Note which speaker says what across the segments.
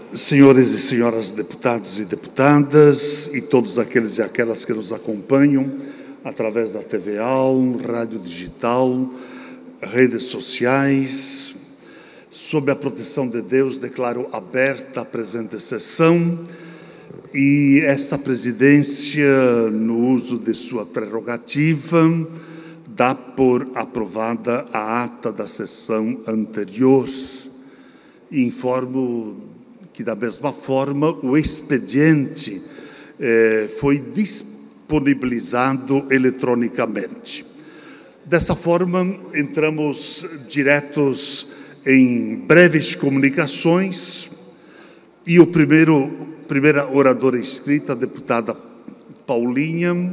Speaker 1: Senhores e senhoras deputados e deputadas e todos aqueles e aquelas que nos acompanham através da TV AL, rádio digital, redes sociais, sob a proteção de Deus, declaro aberta a presente sessão e esta presidência, no uso de sua prerrogativa, dá por aprovada a ata da sessão anterior. E informo que, da mesma forma, o expediente foi disponibilizado eletronicamente. Dessa forma, entramos diretos em breves comunicações e a primeira oradora inscrita, a deputada Paulinha.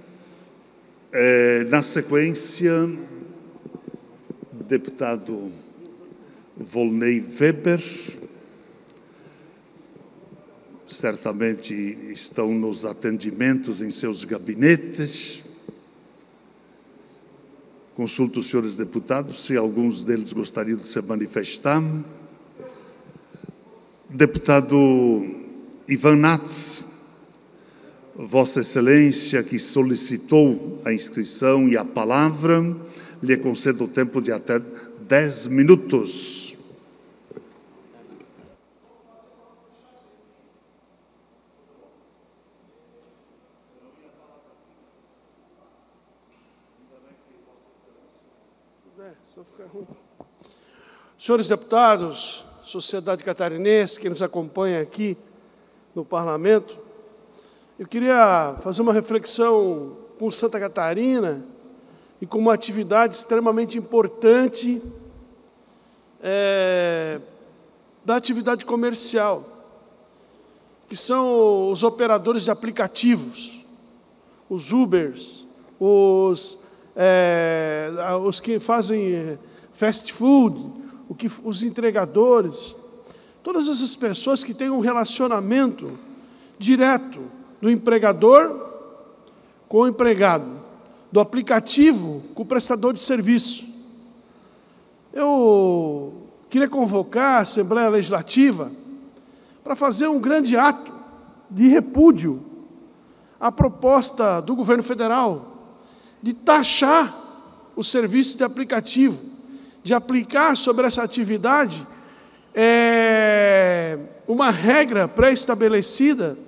Speaker 1: Na sequência, deputado Volney Weber. Certamente estão nos atendimentos em seus gabinetes. Consulto os senhores deputados se alguns deles gostariam de se manifestar. Deputado Ivan Nats, Vossa Excelência, que solicitou a inscrição e a palavra, lhe concedo o tempo de até 10 minutos.
Speaker 2: Senhores deputados, sociedade catarinense que nos acompanha aqui no Parlamento, eu queria fazer uma reflexão com Santa Catarina e com uma atividade extremamente importante da atividade comercial, que são os operadores de aplicativos, os Ubers, os que fazem fast food, os entregadores, todas essas pessoas que têm um relacionamento direto do empregador com o empregado, do aplicativo com o prestador de serviço. Eu queria convocar a Assembleia Legislativa para fazer um grande ato de repúdio à proposta do governo federal de taxar o serviço de aplicativo, de aplicar sobre essa atividade uma regra pré-estabelecida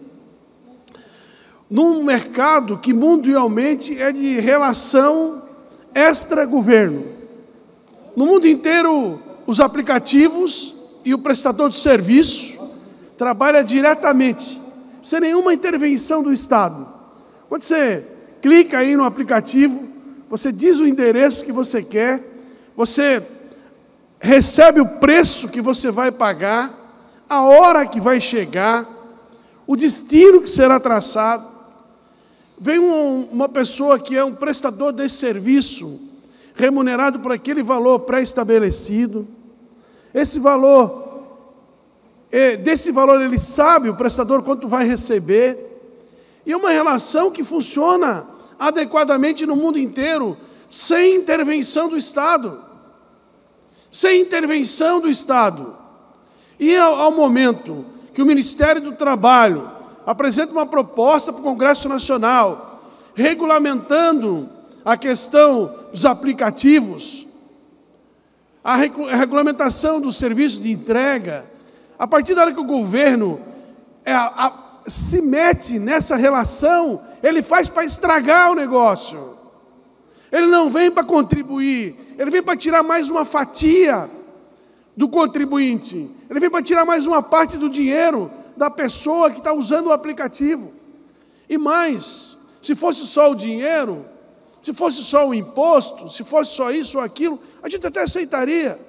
Speaker 2: num mercado que mundialmente é de relação extra-governo. No mundo inteiro, os aplicativos e o prestador de serviço trabalham diretamente, sem nenhuma intervenção do Estado. Quando você clica aí no aplicativo, você diz o endereço que você quer, você recebe o preço que você vai pagar, a hora que vai chegar, o destino que será traçado. Vem uma pessoa que é um prestador desse serviço, remunerado por aquele valor pré-estabelecido. Desse valor ele sabe, o prestador, quanto vai receber. E é uma relação que funciona adequadamente no mundo inteiro, sem intervenção do Estado. Sem intervenção do Estado. E ao momento que o Ministério do Trabalho apresenta uma proposta para o Congresso Nacional, regulamentando a questão dos aplicativos, a regulamentação do serviço de entrega, a partir da hora que o governo se mete nessa relação, ele faz para estragar o negócio. Ele não vem para contribuir, ele vem para tirar mais uma fatia do contribuinte. Ele vem para tirar mais uma parte do dinheiro da pessoa que está usando o aplicativo. E mais, se fosse só o dinheiro, se fosse só o imposto, se fosse só isso ou aquilo, a gente até aceitaria.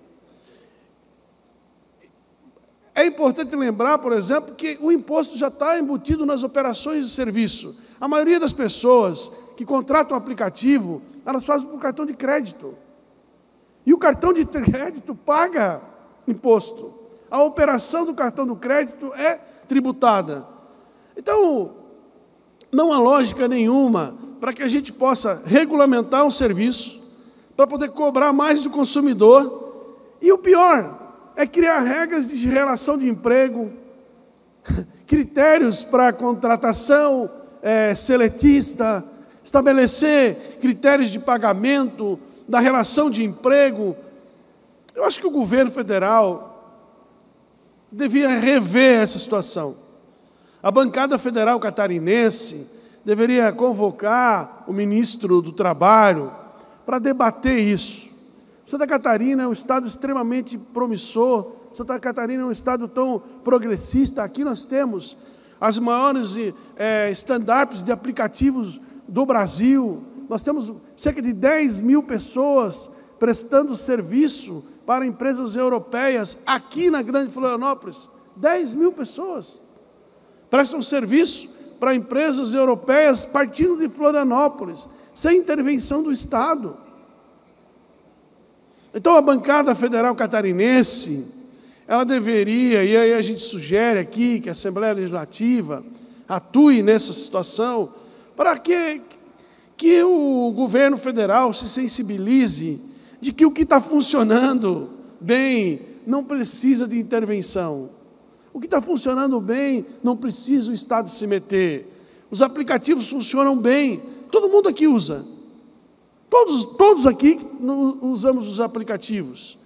Speaker 2: É importante lembrar, por exemplo, que o imposto já está embutido nas operações de serviço. A maioria das pessoas que contratam um aplicativo, elas fazem por cartão de crédito. E o cartão de crédito paga imposto. A operação do cartão do crédito é tributada. Então, não há lógica nenhuma para que a gente possa regulamentar um serviço, para poder cobrar mais do consumidor. E o pior, é criar regras de relação de emprego, critérios para contratação seletista, estabelecer critérios de pagamento da relação de emprego. Eu acho que o governo federal devia rever essa situação. A bancada federal catarinense deveria convocar o ministro do Trabalho para debater isso. Santa Catarina é um estado extremamente promissor, Santa Catarina é um estado tão progressista. Aqui nós temos as maiores stand-ups de aplicativos do Brasil. Nós temos cerca de 10 mil pessoas prestando serviço para empresas europeias aqui na Grande Florianópolis. 10 mil pessoas prestam serviço para empresas europeias partindo de Florianópolis, sem intervenção do Estado. Então a bancada federal catarinense, ela deveria, e aí a gente sugere aqui que a Assembleia Legislativa atue nessa situação, para que o governo federal se sensibilize de que o que está funcionando bem não precisa de intervenção. O que está funcionando bem não precisa o Estado se meter. Os aplicativos funcionam bem, todo mundo aqui usa. Todos aqui usamos os aplicativos.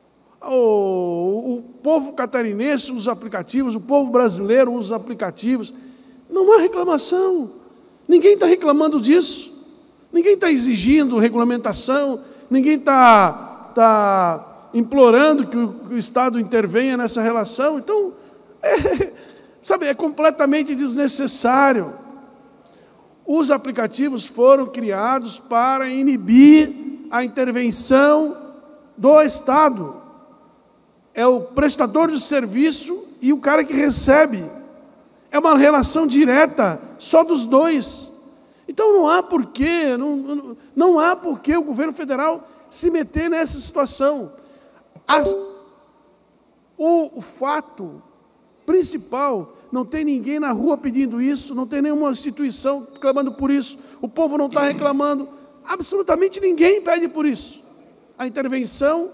Speaker 2: O povo catarinense usa aplicativos, o povo brasileiro usa aplicativos. Não há reclamação. Ninguém está reclamando disso. Ninguém está exigindo regulamentação. Ninguém está implorando que o Estado intervenha nessa relação. Então, é completamente desnecessário. Os aplicativos foram criados para inibir a intervenção do Estado. É o prestador de serviço e o cara que recebe. É uma relação direta, só dos dois. Então não há porquê, não há porquê o governo federal se meter nessa situação. O fato principal, não tem ninguém na rua pedindo isso, não tem nenhuma instituição clamando por isso, o povo não está reclamando, absolutamente ninguém pede por isso. A intervenção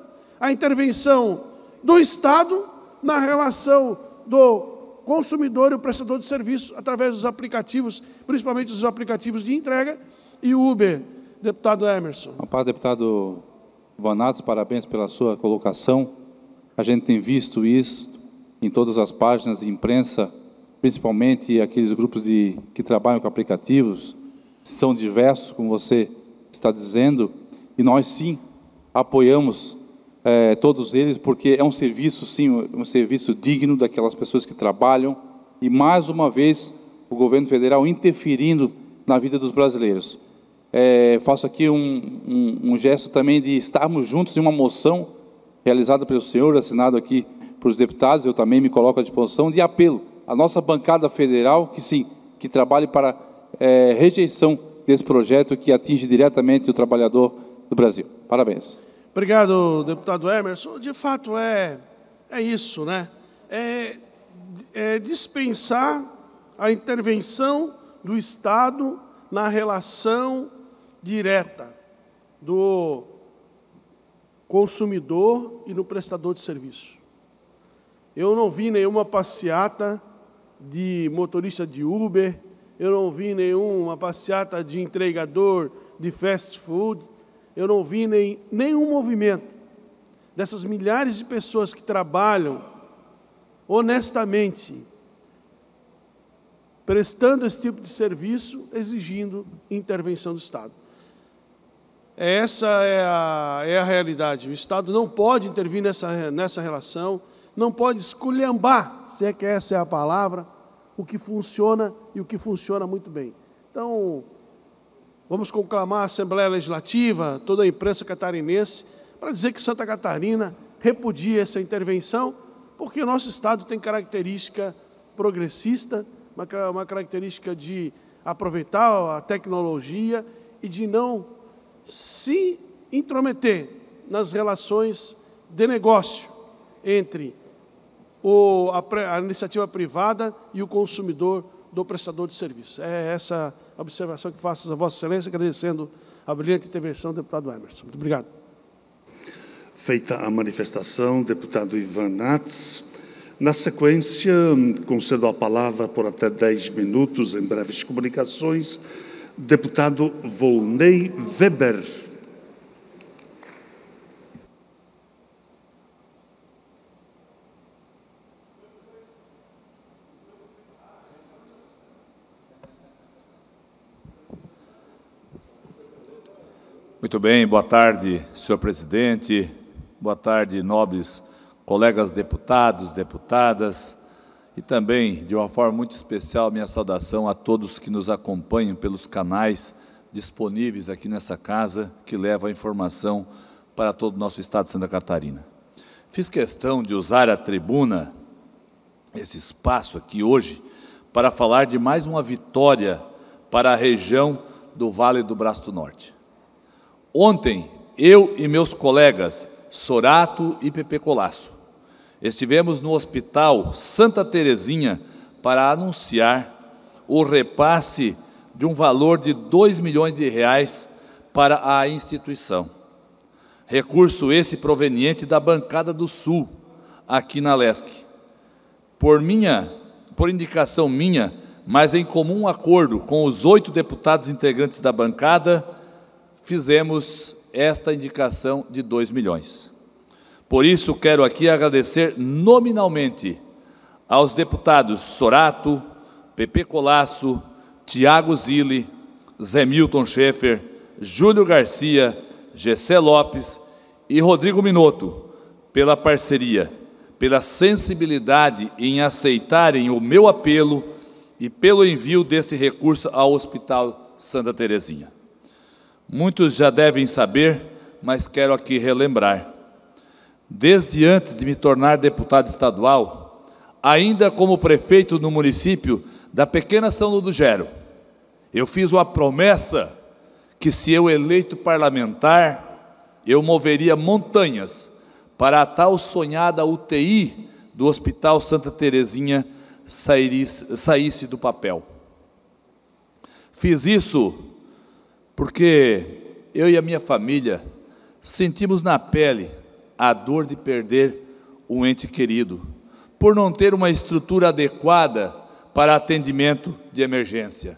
Speaker 2: do Estado na relação do consumidor e o prestador de serviço, através dos aplicativos, principalmente os aplicativos de entrega e o Uber, deputado Emerson.
Speaker 3: Deputado Vanatos, parabéns pela sua colocação. A gente tem visto isso em todas as páginas de imprensa, principalmente aqueles grupos que trabalham com aplicativos, são diversos, como você está dizendo, e nós sim apoiamos todos eles, porque é um serviço, sim, um serviço digno daquelas pessoas que trabalham, e mais uma vez o governo federal interferindo na vida dos brasileiros. Faço aqui um gesto também de estarmos juntos em uma moção realizada pelo senhor, assinado aqui para os deputados, eu também me coloco à disposição de apelo à nossa bancada federal, que sim, que trabalhe para rejeição desse projeto que atinge diretamente o trabalhador do Brasil. Parabéns.
Speaker 2: Obrigado, deputado Emerson. De fato, é isso, né? É dispensar a intervenção do Estado na relação direta do consumidor e no prestador de serviço. Eu não vi nenhuma passeata de motorista de Uber, eu não vi nenhuma passeata de entregador de fast food, eu não vi nenhum movimento dessas milhares de pessoas que trabalham honestamente, prestando esse tipo de serviço, exigindo intervenção do Estado. Essa é a realidade. O Estado não pode intervir nessa relação, não pode esculhambar, se é que essa é a palavra, o que funciona e o que funciona muito bem. Então, vamos conclamar a Assembleia Legislativa, toda a imprensa catarinense, para dizer que Santa Catarina repudia essa intervenção, porque o nosso Estado tem característica progressista, uma característica de aproveitar a tecnologia e de não se intrometer nas relações de negócio entre a iniciativa privada e o consumidor do prestador de serviço. É essa a observação que faço a Vossa Excelência, agradecendo a brilhante intervenção do deputado Emerson. Muito obrigado.
Speaker 1: Feita a manifestação, deputado Ivan Nats. Na sequência, concedo a palavra por até 10 minutos em breves comunicações, deputado Volney Weber.
Speaker 4: Muito bem, boa tarde, senhor presidente, boa tarde, nobres colegas deputados, deputadas, e também, de uma forma muito especial, minha saudação a todos que nos acompanham pelos canais disponíveis aqui nessa casa, que levam a informação para todo o nosso estado de Santa Catarina. Fiz questão de usar a tribuna, esse espaço aqui hoje, para falar de mais uma vitória para a região do Vale do Braço do Norte. Ontem, eu e meus colegas, Sorato e Pepe Colasso, estivemos no Hospital Santa Terezinha para anunciar o repasse de um valor de R$2 milhões para a instituição. Recurso esse proveniente da bancada do Sul, aqui na LESC. Por indicação minha, mas em comum acordo com os 8 deputados integrantes da bancada, fizemos esta indicação de R$2 milhões. Por isso, quero aqui agradecer nominalmente aos deputados Sorato, Pepe Colasso, Tiago Zilli, Zé Milton Schaeffer, Júlio Garcia, Gessé Lopes e Rodrigo Minotto, pela parceria, pela sensibilidade em aceitarem o meu apelo e pelo envio desse recurso ao Hospital Santa Terezinha. Muitos já devem saber, mas quero aqui relembrar. Desde antes de me tornar deputado estadual, ainda como prefeito no município da pequena São Ludogero, eu fiz uma promessa que, se eu eleito parlamentar, eu moveria montanhas para a tal sonhada UTI do Hospital Santa Terezinha saísse do papel. Fiz isso porque eu e a minha família sentimos na pele a dor de perder um ente querido, por não ter uma estrutura adequada para atendimento de emergência.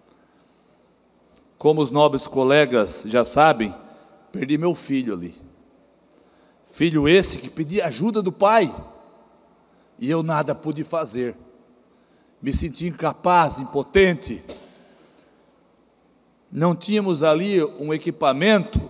Speaker 4: Como os nobres colegas já sabem, perdi meu filho ali. Filho esse que pedia ajuda do pai, e eu nada pude fazer. Me senti incapaz, impotente. Não tínhamos ali um equipamento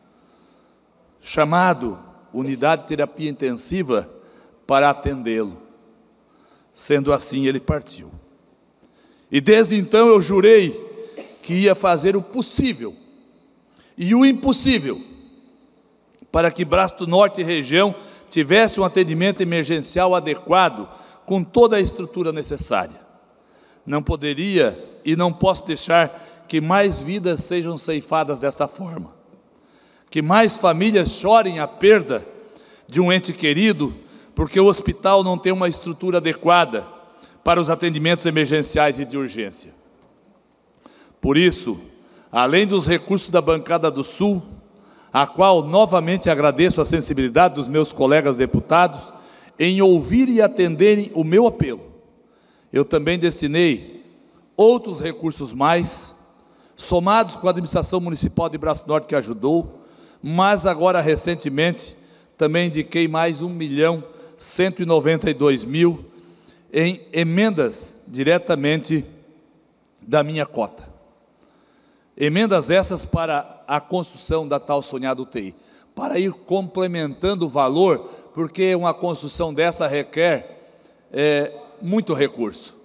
Speaker 4: chamado Unidade de Terapia Intensiva para atendê-lo. Sendo assim, ele partiu. E desde então eu jurei que ia fazer o possível e o impossível para que Braço do Norte e região tivesse um atendimento emergencial adequado, com toda a estrutura necessária. Não poderia e não posso deixar que mais vidas sejam ceifadas dessa forma, que mais famílias chorem a perda de um ente querido, porque o hospital não tem uma estrutura adequada para os atendimentos emergenciais e de urgência. Por isso, além dos recursos da bancada do Sul, a qual novamente agradeço a sensibilidade dos meus colegas deputados em ouvir e atenderem o meu apelo, eu também destinei outros recursos mais, somados com a administração municipal de Braço do Norte, que ajudou, mas agora recentemente também indiquei mais R$1.192.000 em emendas diretamente da minha cota. Emendas essas para a construção da tal sonhada UTI, para ir complementando o valor, porque uma construção dessa requer muito recurso.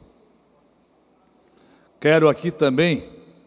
Speaker 4: Quero aqui também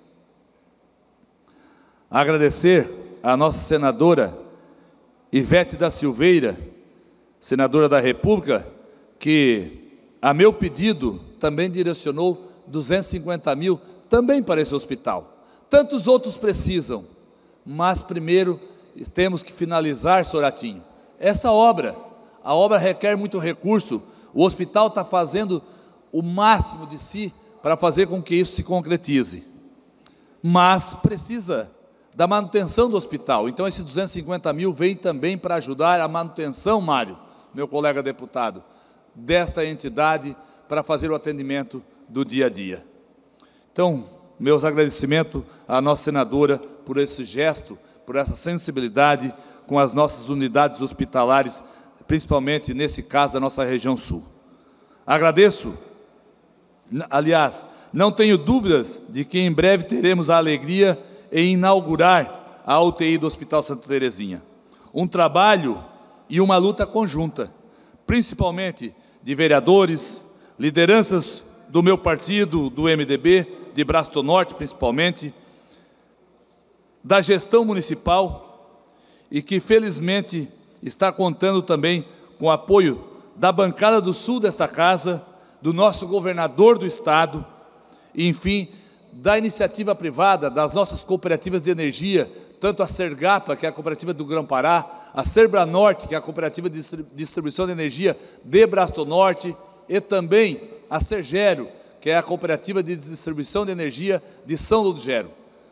Speaker 4: agradecer a nossa senadora Ivete da Silveira, senadora da República, que, a meu pedido, também direcionou 250 mil também para esse hospital. Tantos outros precisam, mas primeiro temos que finalizar, Soratinho, essa obra. A obra requer muito recurso, o hospital está fazendo o máximo de si para fazer com que isso se concretize, mas precisa da manutenção do hospital. Então, esses 250 mil vem também para ajudar a manutenção, Mário, meu colega deputado, desta entidade para fazer o atendimento do dia a dia. Então, meus agradecimentos à nossa senadora por esse gesto, por essa sensibilidade com as nossas unidades hospitalares, principalmente nesse caso da nossa região sul. Agradeço, aliás, não tenho dúvidas de que em breve teremos a alegria em inaugurar a UTI do Hospital Santa Terezinha. Um trabalho e uma luta conjunta, principalmente de vereadores, lideranças do meu partido, do MDB, de Braço do Norte principalmente, da gestão municipal e que felizmente está contando também com o apoio da bancada do sul desta casa, do nosso governador do estado, e, enfim, da iniciativa privada, das nossas cooperativas de energia, tanto a Sergapa, que é a cooperativa do Grão-Pará, a Serbranorte, que é a cooperativa de distribuição de energia de Braço do Norte, e também a Sergero, que é a cooperativa de distribuição de energia de São Ludgero.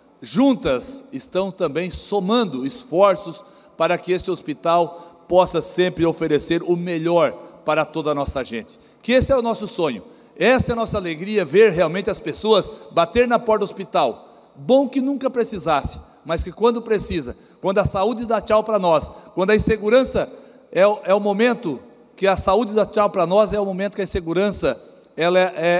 Speaker 4: Juntas estão também somando esforços para que este hospital possa sempre oferecer o melhor para toda a nossa gente. Que esse é o nosso sonho, essa é a nossa alegria, ver realmente as pessoas bater na porta do hospital. Bom que nunca precisasse, mas que quando precisa, quando a saúde dá tchau para nós, quando a insegurança é o momento que a saúde dá tchau para nós, é o momento que a insegurança ela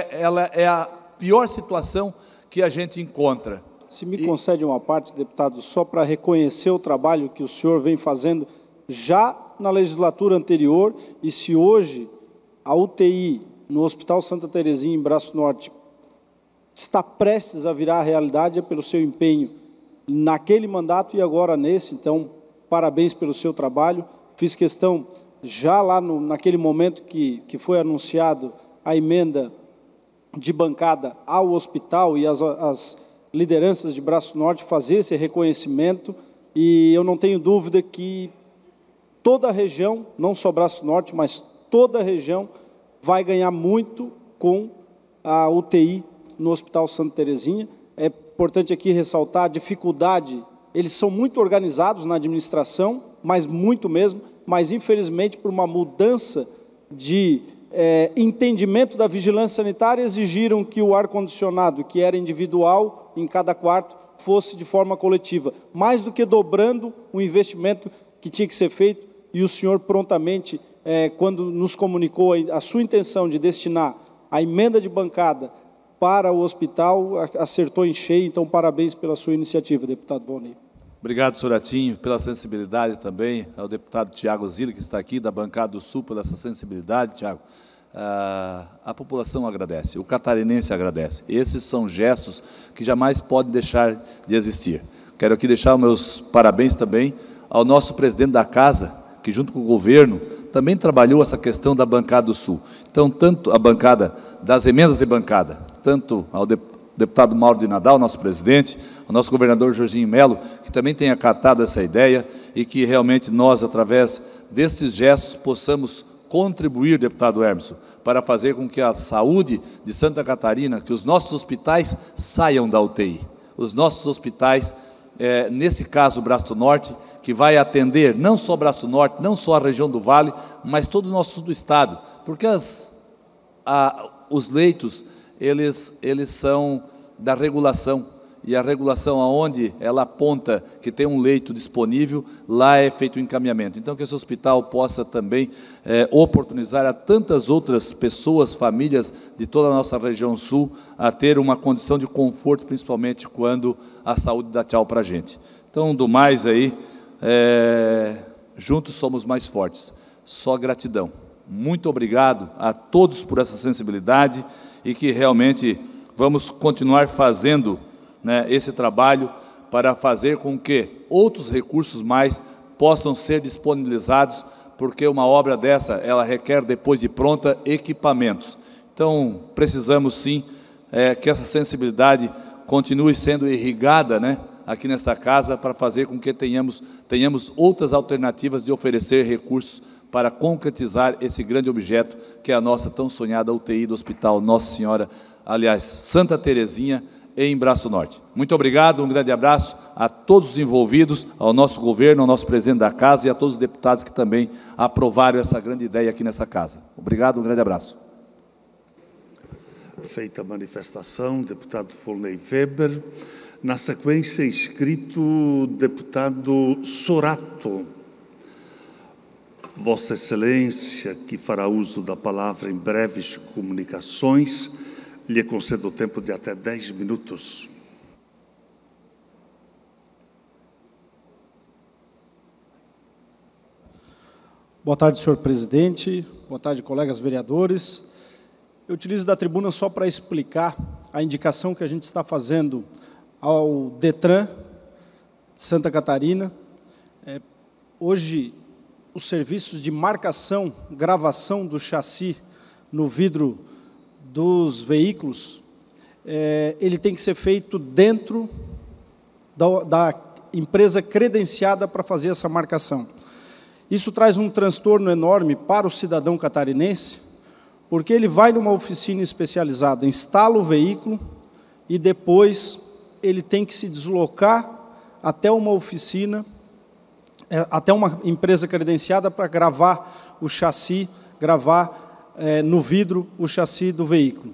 Speaker 4: é a pior situação que a gente encontra.
Speaker 5: Se me concede uma parte, deputado, só para reconhecer o trabalho que o senhor vem fazendo já na legislatura anterior, e se hoje a UTI no Hospital Santa Terezinha, em Braço Norte, está prestes a virar a realidade, é pelo seu empenho naquele mandato e agora nesse. Então, parabéns pelo seu trabalho. Fiz questão, já lá naquele momento que foi anunciado a emenda de bancada ao hospital e as lideranças de Braço Norte, fazer esse reconhecimento, e eu não tenho dúvida que toda a região, não só Braço Norte, mas toda a região vai ganhar muito com a UTI no Hospital Santa Terezinha. É importante aqui ressaltar a dificuldade, eles são muito organizados na administração, mas muito mesmo, mas infelizmente por uma mudança de entendimento da vigilância sanitária, exigiram que o ar-condicionado, que era individual em cada quarto, fosse de forma coletiva, mais do que dobrando o investimento que tinha que ser feito, e o senhor prontamente, quando nos comunicou a sua intenção de destinar a emenda de bancada para o hospital, acertou em cheio. Então, parabéns pela sua iniciativa, deputado Volney.
Speaker 4: Obrigado, Soratinho, pela sensibilidade também, ao deputado Tiago Zilli, que está aqui, da bancada do Sul, pela essa sensibilidade, Tiago. A população agradece, o catarinense agradece. Esses são gestos que jamais podem deixar de existir. Quero aqui deixar os meus parabéns também ao nosso presidente da casa, que junto com o governo também trabalhou essa questão da bancada do Sul. Então, tanto a bancada das emendas de bancada, tanto ao deputado Mauro de Nadal, nosso presidente, ao nosso governador Jorginho Melo, que também tem acatado essa ideia, e que realmente nós, através desses gestos, possamos contribuir, deputado Hermeson, para fazer com que a saúde de Santa Catarina, que os nossos hospitais saiam da UTI. Os nossos hospitais, nesse caso, o Braço do Norte, que vai atender não só o Braço do Norte, não só a região do Vale, mas todo o nosso sul do estado, porque os leitos, eles são da regulação, e a regulação, aonde ela aponta que tem um leito disponível, lá é feito o encaminhamento. Então, que esse hospital possa também oportunizar a tantas outras pessoas, famílias de toda a nossa região sul, a ter uma condição de conforto, principalmente quando a saúde dá tchau para a gente. Então, do mais aí, juntos somos mais fortes. Só gratidão. Muito obrigado a todos por essa sensibilidade, e que realmente vamos continuar fazendo esse trabalho para fazer com que outros recursos mais possam ser disponibilizados, porque uma obra dessa, ela requer, depois de pronta, equipamentos. Então, precisamos sim que essa sensibilidade continue sendo irrigada aqui nesta casa, para fazer com que tenhamos outras alternativas de oferecer recursos para concretizar esse grande objeto que é a nossa tão sonhada UTI do Hospital Nossa Senhora, aliás, Santa Terezinha, em Braço Norte. Muito obrigado, um grande abraço a todos os envolvidos, ao nosso governo, ao nosso presidente da casa e a todos os deputados que também aprovaram essa grande ideia aqui nessa casa. Obrigado, um grande abraço.
Speaker 1: Feita a manifestação, deputado Volney Weber. Na sequência, inscrito o deputado Sorato. Vossa Excelência, que fará uso da palavra em breves comunicações, lhe concedo o tempo de até 10 minutos.
Speaker 5: Boa tarde, senhor presidente. Boa tarde, colegas vereadores. Eu utilizo da tribuna só para explicar a indicação que a gente está fazendo ao DETRAN de Santa Catarina. Hoje, os serviços de marcação, gravação do chassi no vidro dos veículos, ele tem que ser feito dentro da empresa credenciada para fazer essa marcação. Isso traz um transtorno enorme para o cidadão catarinense, porque ele vai numa oficina especializada, instala o veículo e depois ele tem que se deslocar até uma oficina, até uma empresa credenciada para gravar o chassi, gravar no vidro o chassi do veículo.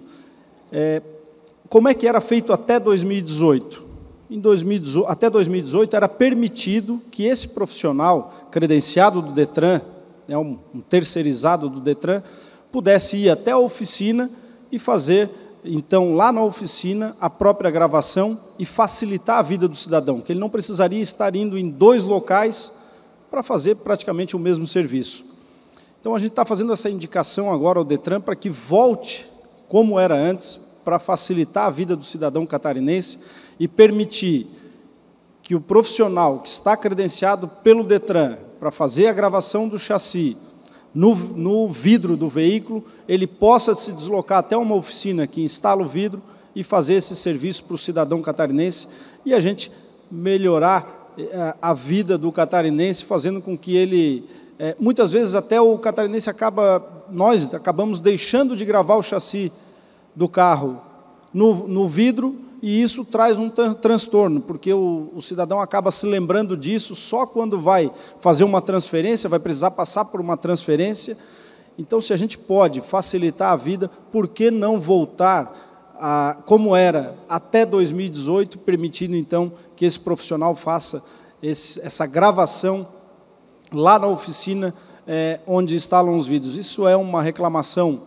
Speaker 5: Como é que era feito até 2018? Até 2018 era permitido que esse profissional credenciado do DETRAN, um terceirizado do DETRAN, pudesse ir até a oficina e fazer, então, lá na oficina, a própria gravação e facilitar a vida do cidadão, que ele não precisaria estar indo em 2 locais para fazer praticamente o mesmo serviço. Então, a gente está fazendo essa indicação agora ao DETRAN para que volte como era antes, para facilitar a vida do cidadão catarinense e permitir que o profissional que está credenciado pelo DETRAN para fazer a gravação do chassi no vidro do veículo, ele possa se deslocar até uma oficina que instala o vidro e fazer esse serviço para o cidadão catarinense e a gente melhorar a vida do catarinense, fazendo com que ele... muitas vezes até o catarinense nós acabamos deixando de gravar o chassi do carro no vidro, e isso traz um transtorno, porque o cidadão acaba se lembrando disso só quando vai fazer uma transferência, vai precisar passar por uma transferência. Então, se a gente pode facilitar a vida, por que não voltar como era até 2018, permitindo, então, que esse profissional faça essa gravação lá na oficina onde instalam os vidros? Isso é uma reclamação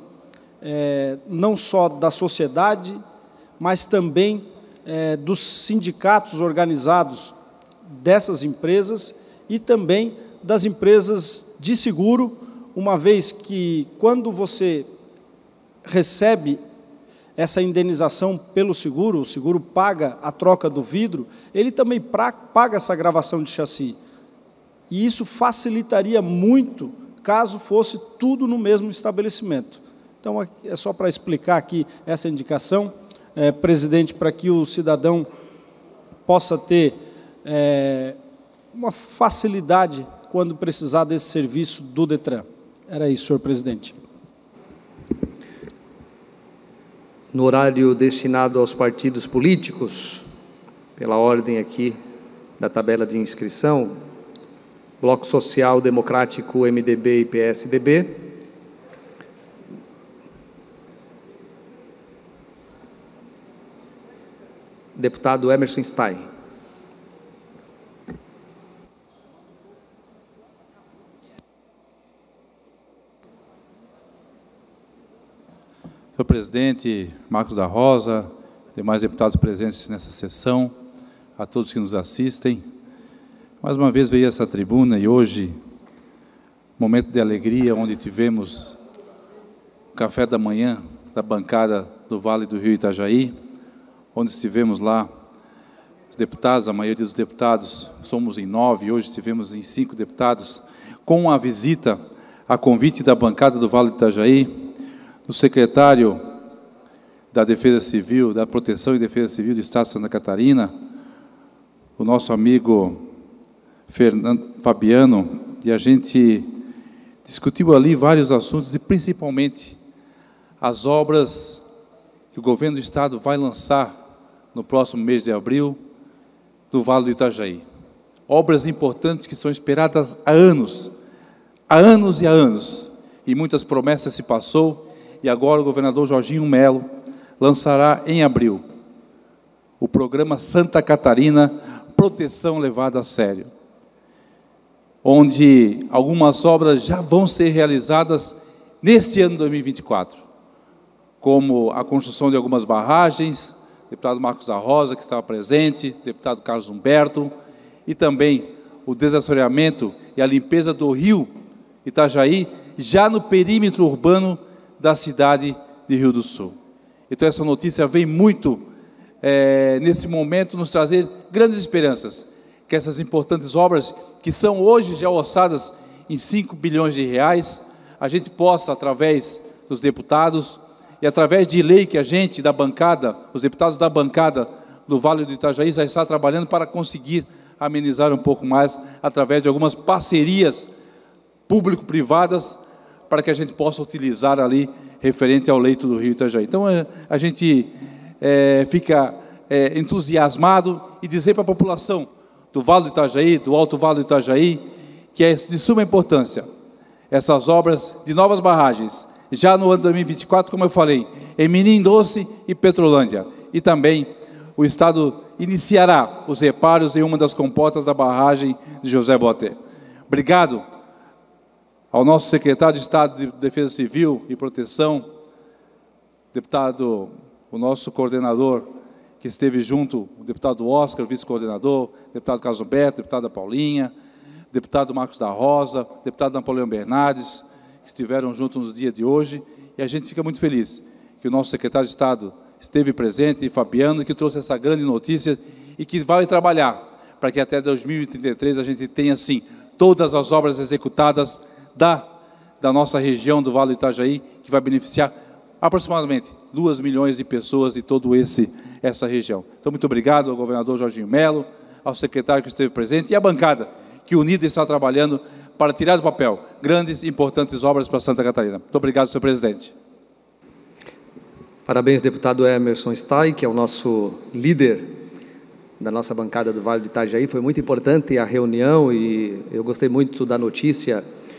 Speaker 5: não só da sociedade, mas também dos sindicatos organizados dessas empresas e também das empresas de seguro, uma vez que, quando você recebe essa indenização pelo seguro, o seguro paga a troca do vidro, ele também paga essa gravação de chassi. E isso facilitaria muito, caso fosse tudo no mesmo estabelecimento. Então, é só para explicar aqui essa indicação, presidente, para que o cidadão possa ter uma facilidade quando precisar desse serviço do DETRAN. Era isso, senhor presidente.
Speaker 6: No horário destinado aos partidos políticos, pela ordem aqui da tabela de inscrição, Bloco Social Democrático, MDB e PSDB, deputado Emerson Stein.
Speaker 3: Senhor presidente Marcos da Rosa, demais deputados presentes nessa sessão, a todos que nos assistem, mais uma vez veio a essa tribuna e hoje, momento de alegria, onde tivemos o café da manhã da bancada do Vale do Rio Itajaí, onde estivemos lá, os deputados, a maioria dos deputados, somos em 9, hoje estivemos em 5 deputados, com a visita, a convite da bancada do Vale do Itajaí, do secretário da Defesa Civil, da Proteção e Defesa Civil do Estado de Santa Catarina, o nosso amigo Fabiano, e a gente discutiu ali vários assuntos, e principalmente as obras que o governo do Estado vai lançar no próximo mês de abril, do Vale do Itajaí. Obras importantes que são esperadas há anos e há anos, e muitas promessas se passou, e agora o governador Jorginho Melo lançará em abril o programa Santa Catarina Proteção Levada a Sério, onde algumas obras já vão ser realizadas neste ano de 2024, como a construção de algumas barragens, deputado Marcos da Rosa, que estava presente, deputado Carlos Humberto, e também o desassoreamento e a limpeza do rio Itajaí, já no perímetro urbano da cidade de Rio do Sul. Então, essa notícia vem muito, nesse momento, nos trazer grandes esperanças, que essas importantes obras, que são hoje já orçadas em 5 bilhões de reais, a gente possa, através dos deputados, e através de lei que a gente, da bancada, os deputados da bancada do Vale do Itajaí, já está trabalhando para conseguir amenizar um pouco mais, através de algumas parcerias público-privadas, para que a gente possa utilizar ali, referente ao leito do rio Itajaí. Então, a gente fica entusiasmado e dizer para a população do Vale do Itajaí, do Alto Vale do Itajaí, que é de suma importância essas obras de novas barragens, já no ano de 2024, como eu falei, em Menim Doce e Petrolândia, e também o Estado iniciará os reparos em uma das comportas da barragem de José Boaté. Obrigado ao nosso secretário de Estado de Defesa Civil e Proteção, deputado, o nosso coordenador, que esteve junto, o deputado Oscar, vice-coordenador, deputado Carlos Humberto, deputada Paulinha, deputado Marcos da Rosa, deputado Napoleão Bernardes, que estiveram juntos no dia de hoje, e a gente fica muito feliz que o nosso secretário de Estado esteve presente, e Fabiano, que trouxe essa grande notícia e que vai trabalhar para que até 2033 a gente tenha, sim, todas as obras executadas da nossa região do Vale do Itajaí, que vai beneficiar aproximadamente 2 milhões de pessoas de toda essa região. Então, muito obrigado ao governador Jorginho Melo, ao secretário que esteve presente e à bancada, que unida está trabalhando para tirar do papel grandes e importantes obras para Santa Catarina. Muito obrigado, senhor presidente.
Speaker 6: Parabéns, deputado Emerson Stay, que é o nosso líder da nossa bancada do Vale do Itajaí. Foi muito importante a reunião e eu gostei muito da notícia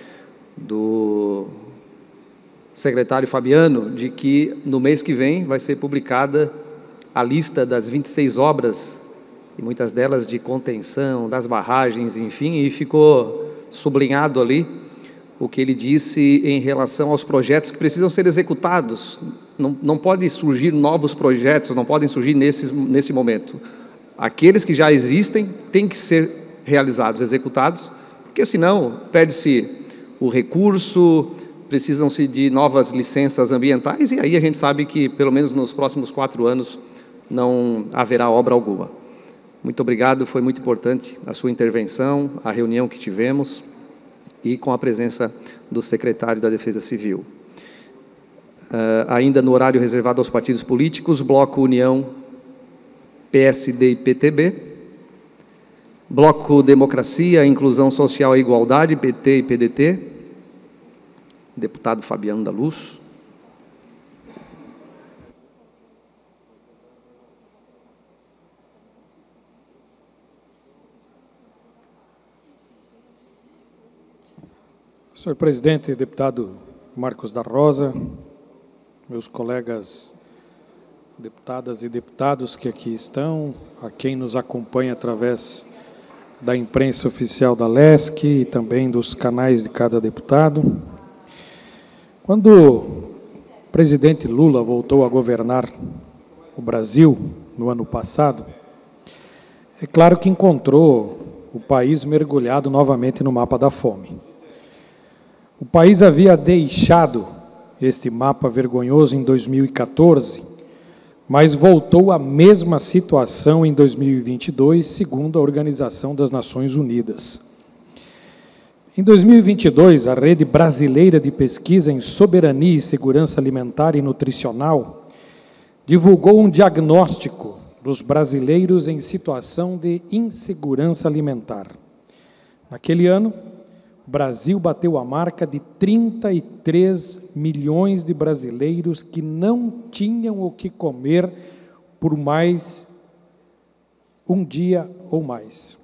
Speaker 6: do secretário Fabiano, de que no mês que vem vai ser publicada a lista das 26 obras, e muitas delas de contenção, das barragens, enfim, e ficou sublinhado ali o que ele disse em relação aos projetos que precisam ser executados. Não pode surgir novos projetos, não podem surgir nesse momento. Aqueles que já existem têm que ser realizados, executados, porque senão perde-se o recurso, precisam-se de novas licenças ambientais, e aí a gente sabe que, pelo menos nos próximos 4 anos, não haverá obra alguma. Muito obrigado, foi muito importante a sua intervenção, a reunião que tivemos, e com a presença do secretário da Defesa Civil. Ainda no horário reservado aos partidos políticos, Bloco União, PSD e PTB, Bloco Democracia, Inclusão Social e Igualdade, PT e PDT, deputado Fabiano da Luz.
Speaker 7: Senhor presidente, deputado Marcos da Rosa, meus colegas deputadas e deputados que aqui estão, a quem nos acompanha através da imprensa oficial da LESC e também dos canais de cada deputado. Quando o presidente Lula voltou a governar o Brasil no ano passado, é claro que encontrou o país mergulhado novamente no mapa da fome. O país havia deixado este mapa vergonhoso em 2014, mas voltou à mesma situação em 2022, segundo a Organização das Nações Unidas. Em 2022, a Rede Brasileira de Pesquisa em Soberania e Segurança Alimentar e Nutricional divulgou um diagnóstico dos brasileiros em situação de insegurança alimentar. Naquele ano, o Brasil bateu a marca de 33 milhões de brasileiros que não tinham o que comer por mais um dia ou mais.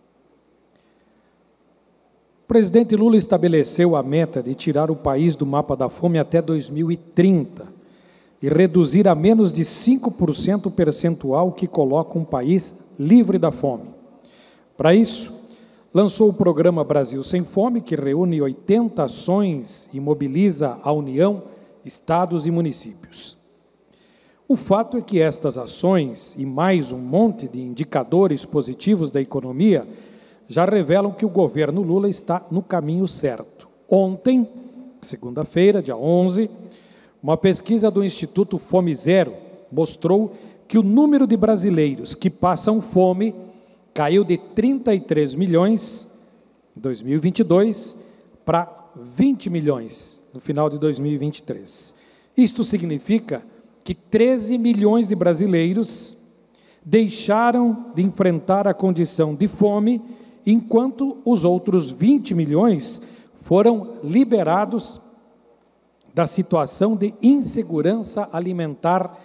Speaker 7: O presidente Lula estabeleceu a meta de tirar o país do mapa da fome até 2030 e reduzir a menos de 5% o percentual que coloca um país livre da fome. Para isso, lançou o programa Brasil Sem Fome, que reúne 80 ações e mobiliza a União, estados e municípios. O fato é que estas ações e mais um monte de indicadores positivos da economia já revelam que o governo Lula está no caminho certo. Ontem, segunda-feira, dia 11, uma pesquisa do Instituto Fome Zero mostrou que o número de brasileiros que passam fome caiu de 33 milhões em 2022 para 20 milhões no final de 2023. Isto significa que 13 milhões de brasileiros deixaram de enfrentar a condição de fome, enquanto os outros 20 milhões foram liberados da situação de insegurança alimentar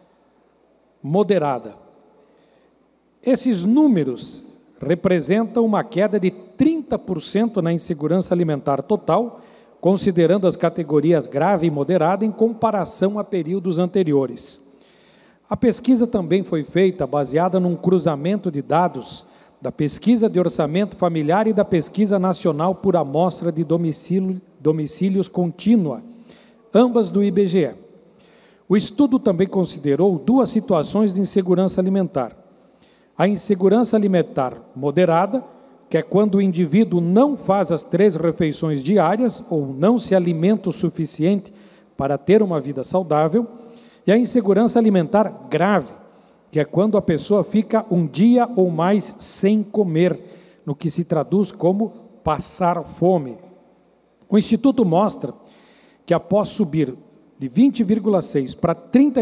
Speaker 7: moderada. Esses números representam uma queda de 30% na insegurança alimentar total, considerando as categorias grave e moderada em comparação a períodos anteriores. A pesquisa também foi feita baseada num cruzamento de dados da Pesquisa de Orçamento Familiar e da Pesquisa Nacional por Amostra de Domicílios Contínua, ambas do IBGE. O estudo também considerou duas situações de insegurança alimentar. A insegurança alimentar moderada, que é quando o indivíduo não faz as 3 refeições diárias ou não se alimenta o suficiente para ter uma vida saudável, e a insegurança alimentar grave, que é quando a pessoa fica um dia ou mais sem comer, no que se traduz como passar fome. O Instituto mostra que após subir de 20,6% para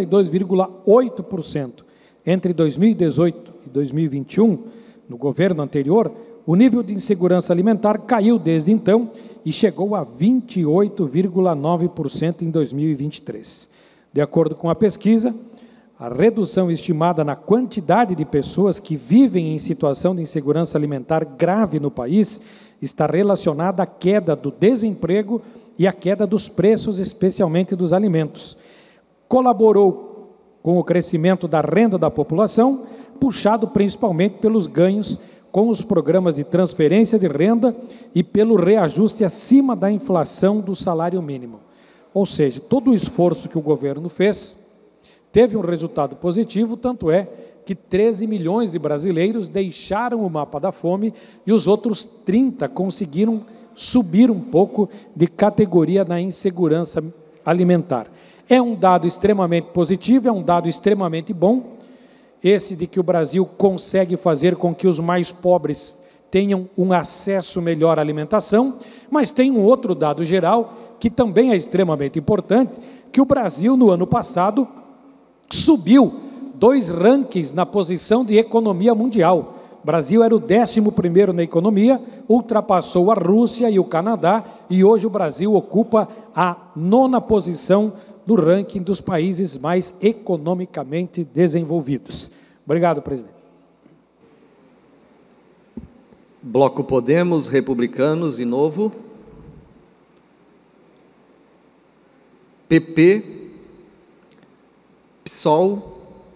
Speaker 7: 32,8% entre 2018 e 2021, no governo anterior, o nível de insegurança alimentar caiu desde então e chegou a 28,9% em 2023. De acordo com a pesquisa, a redução estimada na quantidade de pessoas que vivem em situação de insegurança alimentar grave no país está relacionada à queda do desemprego e à queda dos preços, especialmente dos alimentos. Colaborou com o crescimento da renda da população, puxado principalmente pelos ganhos com os programas de transferência de renda e pelo reajuste acima da inflação do salário mínimo. Ou seja, todo o esforço que o governo fez teve um resultado positivo, tanto é que 13 milhões de brasileiros deixaram o mapa da fome e os outros 30 conseguiram subir um pouco de categoria na insegurança alimentar. É um dado extremamente positivo, é um dado extremamente bom, esse de que o Brasil consegue fazer com que os mais pobres tenham um acesso melhor à alimentação, mas tem um outro dado geral, que também é extremamente importante, que o Brasil, no ano passado, subiu 2 rankings na posição de economia mundial. O Brasil era o 11º na economia, ultrapassou a Rússia e o Canadá, e hoje o Brasil ocupa a 9ª posição do ranking dos países mais economicamente desenvolvidos. Obrigado, presidente.
Speaker 6: Bloco Podemos, Republicanos e Novo. PP, PSOL,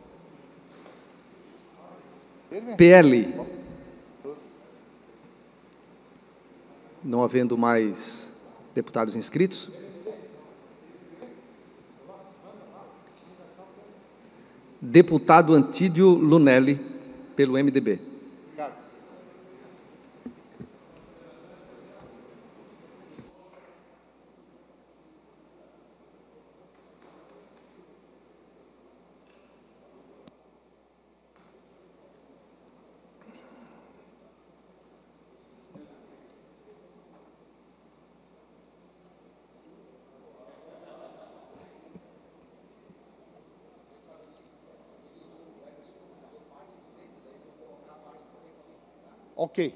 Speaker 6: PL. Não havendo mais deputados inscritos. Deputado Antídio Lunelli, pelo MDB.
Speaker 8: Ok.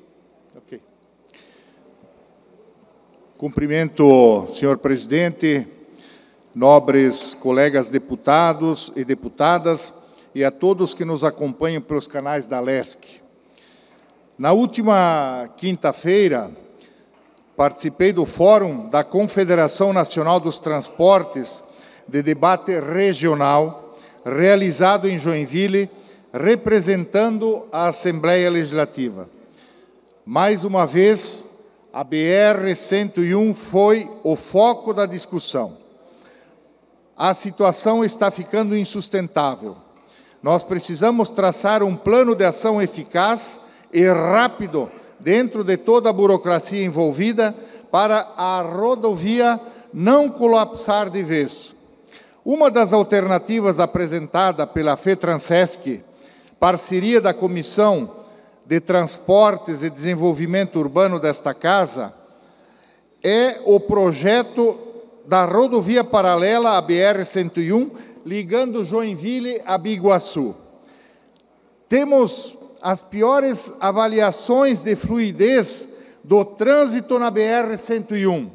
Speaker 8: Cumprimento, senhor presidente, nobres colegas deputados e deputadas. e a todos que nos acompanham pelos canais da LESC. Na última quinta-feira, participei do Fórum da Confederação Nacional dos Transportes de debate regional, realizado em Joinville, representando a Assembleia Legislativa. Mais uma vez, a BR-101 foi o foco da discussão. A situação está ficando insustentável. Nós precisamos traçar um plano de ação eficaz e rápido dentro de toda a burocracia envolvida para a rodovia não colapsar de vez. Uma das alternativas apresentada pela FETRANSESC, parceria da Comissão de Transportes e Desenvolvimento Urbano desta Casa, é o projeto da rodovia paralela à BR-101, ligando Joinville a Biguaçu. Temos as piores avaliações de fluidez do trânsito na BR-101.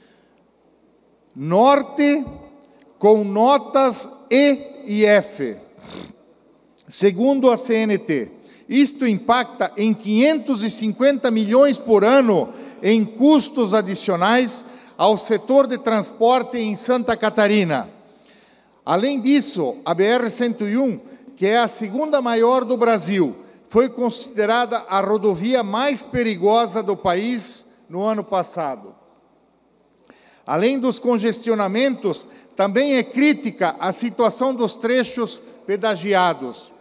Speaker 8: Norte, com notas E e F. Segundo a CNT, isto impacta em 550 milhões por ano em custos adicionais ao setor de transporte em Santa Catarina. Além disso, a BR-101, que é a segunda maior do Brasil, foi considerada a rodovia mais perigosa do país no ano passado. Além dos congestionamentos, também é crítica a situação dos trechos pedagiados.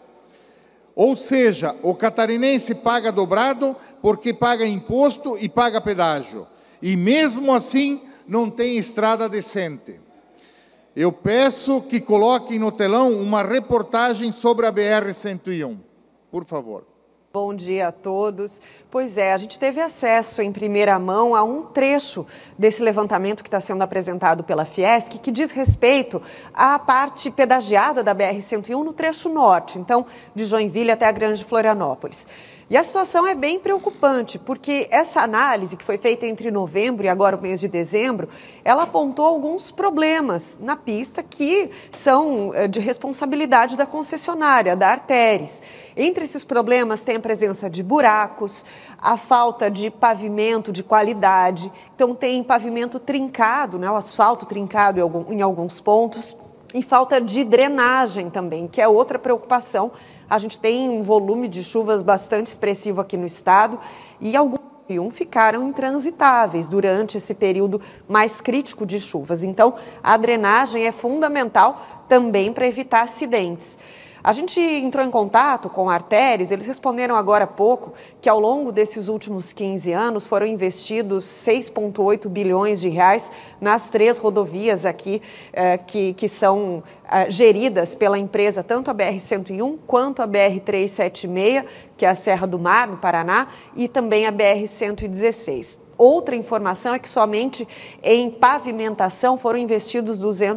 Speaker 8: Ou seja, o catarinense paga dobrado porque paga imposto e paga pedágio. E mesmo assim, não tem estrada decente. Eu peço que coloquem no telão uma reportagem sobre a BR-101. Por favor.
Speaker 9: Bom dia a todos. Pois é, a gente teve acesso em primeira mão a um trecho desse levantamento que está sendo apresentado pela Fiesc, que diz respeito à parte pedagiada da BR-101 no trecho norte, então de Joinville até a Grande Florianópolis. E a situação é bem preocupante, porque essa análise que foi feita entre novembro e agora o mês de dezembro, ela apontou alguns problemas na pista que são de responsabilidade da concessionária, da Arteres. Entre esses problemas tem a presença de buracos, a falta de pavimento de qualidade, então tem pavimento trincado, né, o asfalto trincado em alguns pontos, e falta de drenagem também, que é outra preocupação. A gente tem um volume de chuvas bastante expressivo aqui no estado e alguns ficaram intransitáveis durante esse período mais crítico de chuvas. Então, a drenagem é fundamental também para evitar acidentes. A gente entrou em contato com a Arteres, eles responderam agora há pouco que ao longo desses últimos 15 anos foram investidos 6,8 bilhões de reais nas 3 rodovias aqui que são geridas pela empresa, tanto a BR-101 quanto a BR-376, que é a Serra do Mar, no Paraná, e também a BR-116. Outra informação é que somente em pavimentação foram investidos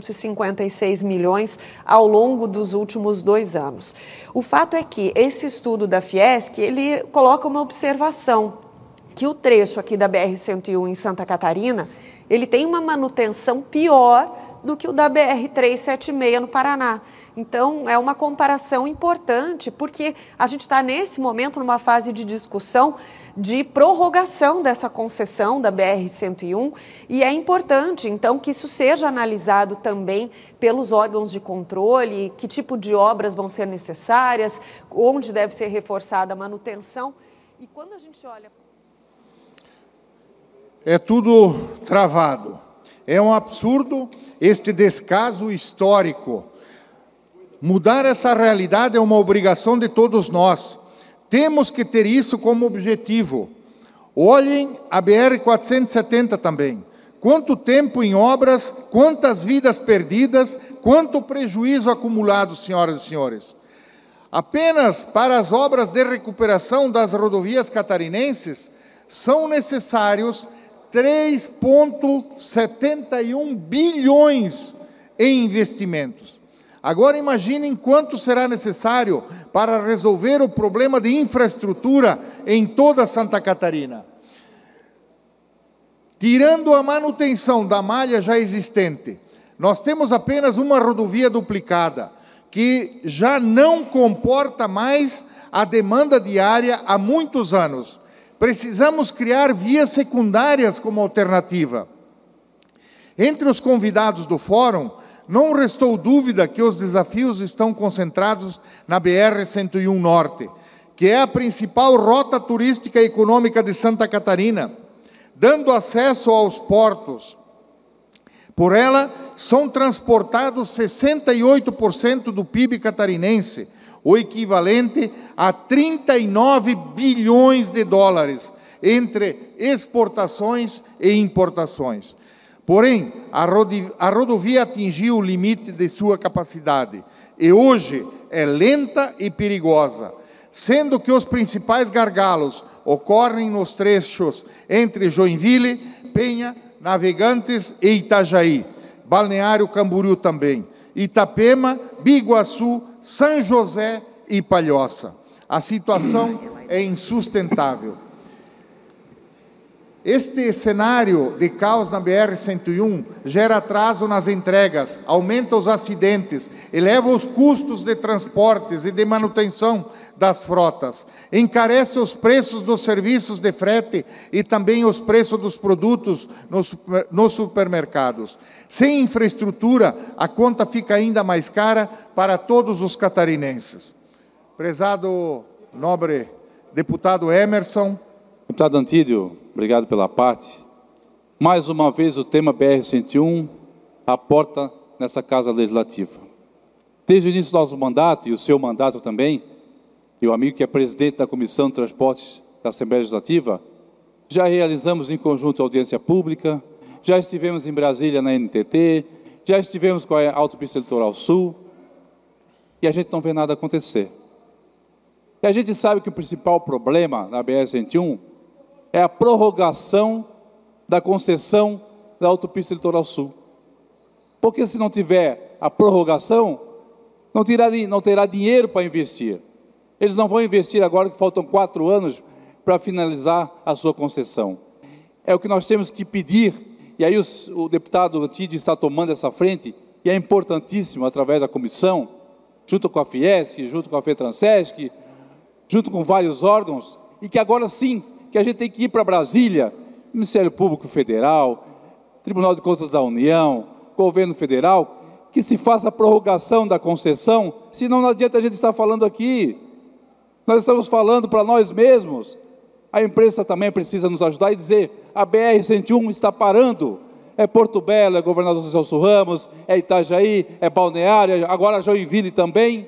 Speaker 9: 256 milhões ao longo dos últimos 2 anos. O fato é que esse estudo da Fiesc, ele coloca uma observação, que o trecho aqui da BR-101 em Santa Catarina, ele tem uma manutenção pior do que o da BR-376 no Paraná. Então, é uma comparação importante, porque a gente está, nesse momento, numa fase de discussão de prorrogação dessa concessão da BR-101, e é importante, então, que isso seja analisado também pelos órgãos de controle, que tipo de obras vão ser necessárias, onde deve ser reforçada a manutenção. E quando a gente olha...
Speaker 8: É tudo travado. É um absurdo este descaso histórico. Mudar essa realidade é uma obrigação de todos nós. Temos que ter isso como objetivo. Olhem a BR-470 também. Quanto tempo em obras, quantas vidas perdidas, quanto prejuízo acumulado, senhoras e senhores. Apenas para as obras de recuperação das rodovias catarinenses, são necessários 3,71 bilhões em investimentos. Agora imaginem quanto será necessário para resolver o problema de infraestrutura em toda Santa Catarina. Tirando a manutenção da malha já existente, nós temos apenas uma rodovia duplicada, que já não comporta mais a demanda diária há muitos anos. Precisamos criar vias secundárias como alternativa. Entre os convidados do fórum, não restou dúvida que os desafios estão concentrados na BR-101 Norte, que é a principal rota turística e econômica de Santa Catarina, dando acesso aos portos. Por ela, são transportados 68% do PIB catarinense, o equivalente a 39 bilhões de dólares, entre exportações e importações. Porém, a rodovia atingiu o limite de sua capacidade e hoje é lenta e perigosa, sendo que os principais gargalos ocorrem nos trechos entre Joinville, Penha, Navegantes e Itajaí, Balneário Camboriú também, Itapema, Biguaçu, São José e Palhoça. A situação é insustentável. Este cenário de caos na BR-101 gera atraso nas entregas, aumenta os acidentes, eleva os custos de transportes e de manutenção das frotas, encarece os preços dos serviços de frete e também os preços dos produtos nos supermercados. Sem infraestrutura, a conta fica ainda mais cara para todos os catarinenses. Prezado nobre deputado Emerson.
Speaker 3: Deputado Antídio, obrigado pela parte. Mais uma vez o tema BR-101 aporta nessa Casa Legislativa. Desde o início do nosso mandato, e o seu mandato também, e o amigo que é presidente da Comissão de Transportes da Assembleia Legislativa, já realizamos em conjunto audiência pública, já estivemos em Brasília na NTT, já estivemos com a Autopista Litoral Sul, e a gente não vê nada acontecer. E a gente sabe que o principal problema na BR-101 é a prorrogação da concessão da Autopista Litoral Sul. Porque se não tiver a prorrogação, não terá dinheiro para investir. Eles não vão investir agora que faltam 4 anos para finalizar a sua concessão. É o que nós temos que pedir, e aí o deputado Antídio está tomando essa frente, e é importantíssimo, através da comissão, junto com a Fiesc, junto com a FETRANSESC, junto com vários órgãos, e que agora sim, que a gente tem que ir para Brasília, Ministério Público Federal, Tribunal de Contas da União, Governo Federal, que se faça a prorrogação da concessão, senão não adianta a gente estar falando aqui. Nós estamos falando para nós mesmos. A imprensa também precisa nos ajudar e dizer, a BR-101 está parando. É Porto Belo, é Governador Celso Ramos, é Itajaí, é Balneário, agora Joinville também.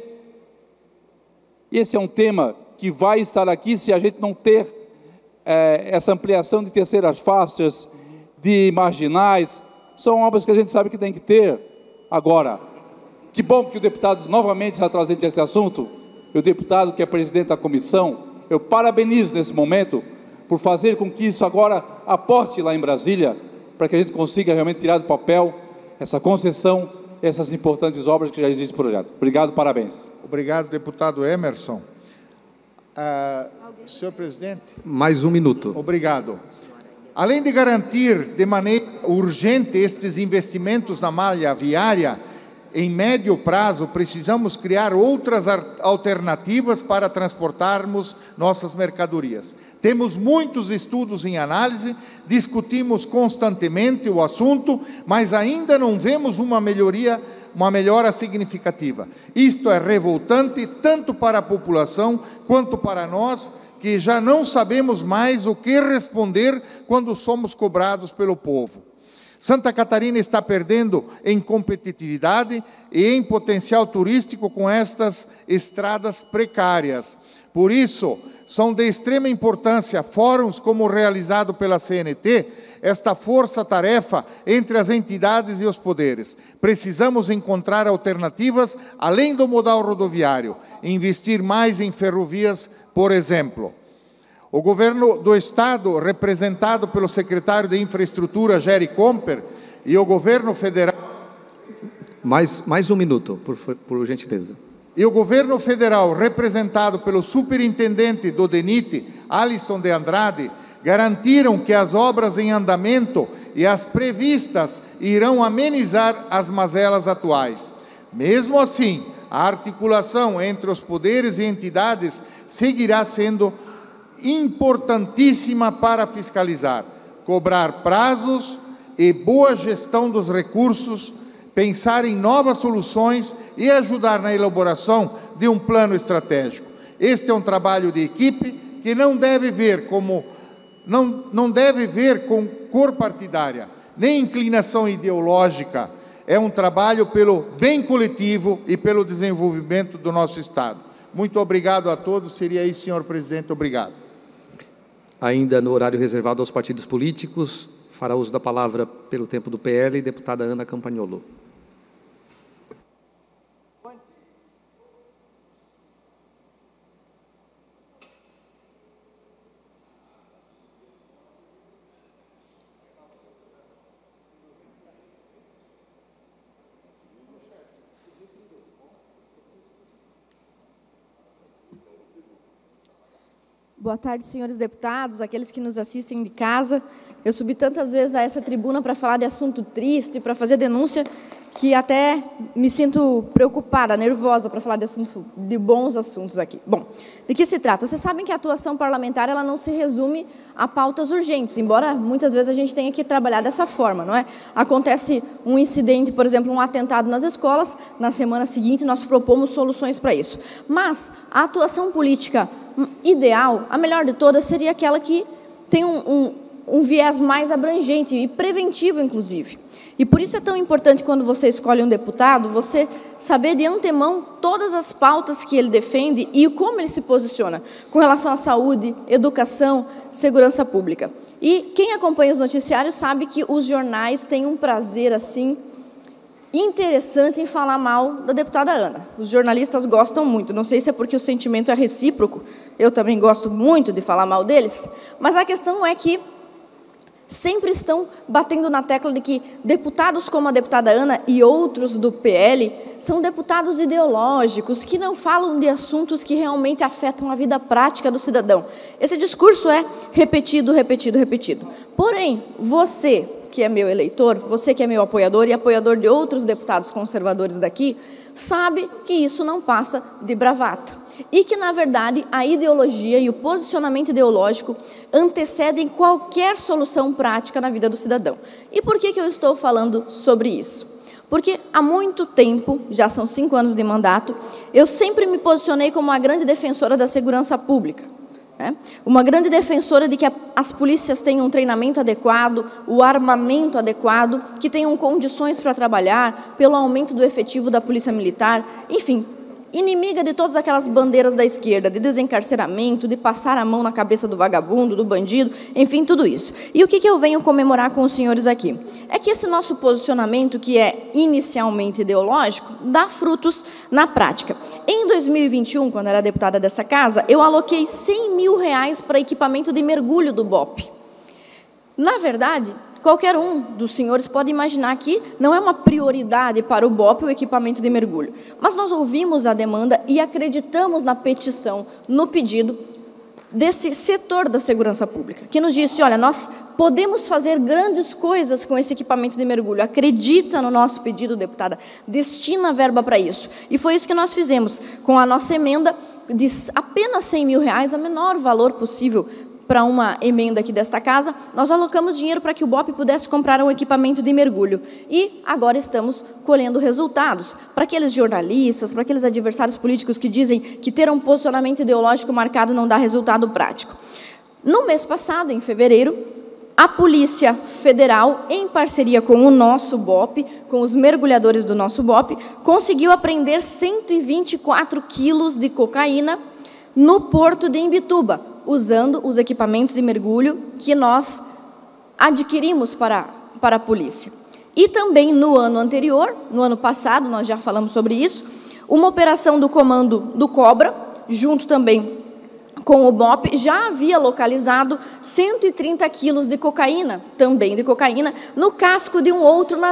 Speaker 3: E esse é um tema que vai estar aqui se a gente não ter essa ampliação de terceiras faixas, de marginais, são obras que a gente sabe que tem que ter. Agora, que bom que o deputado novamente está trazendo esse assunto, e o deputado que é presidente da comissão, eu parabenizo nesse momento, por fazer com que isso agora aporte lá em Brasília, para que a gente consiga realmente tirar do papel essa concessão, essas importantes obras que já existem no projeto. Obrigado, parabéns.
Speaker 8: Obrigado, deputado Emerson. Senhor presidente.
Speaker 6: Mais um minuto.
Speaker 8: Obrigado. Além de garantir de maneira urgente estes investimentos na malha viária, em médio prazo, precisamos criar outras alternativas para transportarmos nossas mercadorias. Temos muitos estudos em análise, discutimos constantemente o assunto, mas ainda não vemos uma melhora significativa. Isto é revoltante tanto para a população quanto para nós, que já não sabemos mais o que responder quando somos cobrados pelo povo. Santa Catarina está perdendo em competitividade e em potencial turístico com estas estradas precárias. Por isso, são de extrema importância fóruns como o realizado pela CNT, esta força-tarefa entre as entidades e os poderes. Precisamos encontrar alternativas além do modal rodoviário, investir mais em ferrovias, por exemplo. O governo do Estado, representado pelo secretário de Infraestrutura, Jerry Comper, e o governo federal...
Speaker 6: Mais um minuto, por gentileza.
Speaker 8: E o governo federal, representado pelo superintendente do DENIT, Alisson de Andrade, garantiram que as obras em andamento e as previstas irão amenizar as mazelas atuais. Mesmo assim, A articulação entre os poderes e entidades seguirá sendo importantíssima para fiscalizar, cobrar prazos e boa gestão dos recursos, pensar em novas soluções e ajudar na elaboração de um plano estratégico. Este é um trabalho de equipe que não deve ver com cor partidária, nem inclinação ideológica. É um trabalho pelo bem coletivo e pelo desenvolvimento do nosso Estado. Muito obrigado a todos. Seria isso, senhor presidente. Obrigado.
Speaker 6: Ainda no horário reservado aos partidos políticos, fará uso da palavra pelo tempo do PL, deputada Ana Campagnolo.
Speaker 10: Boa tarde, senhores deputados, aqueles que nos assistem de casa. Eu subi tantas vezes a essa tribuna para falar de assunto triste, para fazer denúncia, que até me sinto preocupada, nervosa para falar de bons assuntos aqui. Bom, de que se trata? Vocês sabem que a atuação parlamentar ela não se resume a pautas urgentes, embora muitas vezes a gente tenha que trabalhar dessa forma, não é? Acontece um incidente, por exemplo, um atentado nas escolas, na semana seguinte nós propomos soluções para isso. Mas a atuação política ideal, a melhor de todas, seria aquela que tem um viés mais abrangente e preventivo, inclusive. E por isso é tão importante, quando você escolhe um deputado, você saber de antemão todas as pautas que ele defende e como ele se posiciona com relação à saúde, educação, segurança pública. E quem acompanha os noticiários sabe que os jornais têm um prazer, assim, interessante em falar mal da deputada Ana. Os jornalistas gostam muito, não sei se é porque o sentimento é recíproco, eu também gosto muito de falar mal deles, mas a questão é que sempre estão batendo na tecla de que deputados como a deputada Ana e outros do PL são deputados ideológicos, que não falam de assuntos que realmente afetam a vida prática do cidadão. Esse discurso é repetido, repetido, repetido. Porém, você, que é meu eleitor, você que é meu apoiador e apoiador de outros deputados conservadores daqui, sabe que isso não passa de bravata. E que, na verdade, a ideologia e o posicionamento ideológico antecedem qualquer solução prática na vida do cidadão. E por que eu estou falando sobre isso? Porque há muito tempo, já são 5 anos de mandato, eu sempre me posicionei como uma grande defensora da segurança pública. Uma grande defensora de que as polícias tenham um treinamento adequado, o armamento adequado, que tenham condições para trabalhar, pelo aumento do efetivo da polícia militar, enfim, inimiga de todas aquelas bandeiras da esquerda, de desencarceramento, de passar a mão na cabeça do vagabundo, do bandido, enfim, tudo isso. E o que eu venho comemorar com os senhores aqui? É que esse nosso posicionamento, que é inicialmente ideológico, dá frutos na prática. Em 2021, quando era deputada dessa casa, eu aloquei R$100 mil para equipamento de mergulho do BOP. Na verdade, qualquer um dos senhores pode imaginar que não é uma prioridade para o BOP o equipamento de mergulho. Mas nós ouvimos a demanda e acreditamos na petição, no pedido desse setor da segurança pública, que nos disse, olha, nós podemos fazer grandes coisas com esse equipamento de mergulho. Acredita no nosso pedido, deputada, destina verba para isso. E foi isso que nós fizemos, com a nossa emenda de apenas R$100 mil, o menor valor possível para uma emenda aqui desta casa, nós alocamos dinheiro para que o BOP pudesse comprar um equipamento de mergulho. E agora estamos colhendo resultados. Para aqueles jornalistas, para aqueles adversários políticos que dizem que ter um posicionamento ideológico marcado não dá resultado prático. No mês passado, em fevereiro, a Polícia Federal, em parceria com o nosso BOP, com os mergulhadores do nosso BOP, conseguiu apreender 124 quilos de cocaína no porto de Imbituba, usando os equipamentos de mergulho que nós adquirimos para a polícia. E também no ano anterior, no ano passado, nós já falamos sobre isso, uma operação do comando do Cobra, junto também com o BOP, já havia localizado 130 quilos de cocaína, também de cocaína, no casco de um outro navio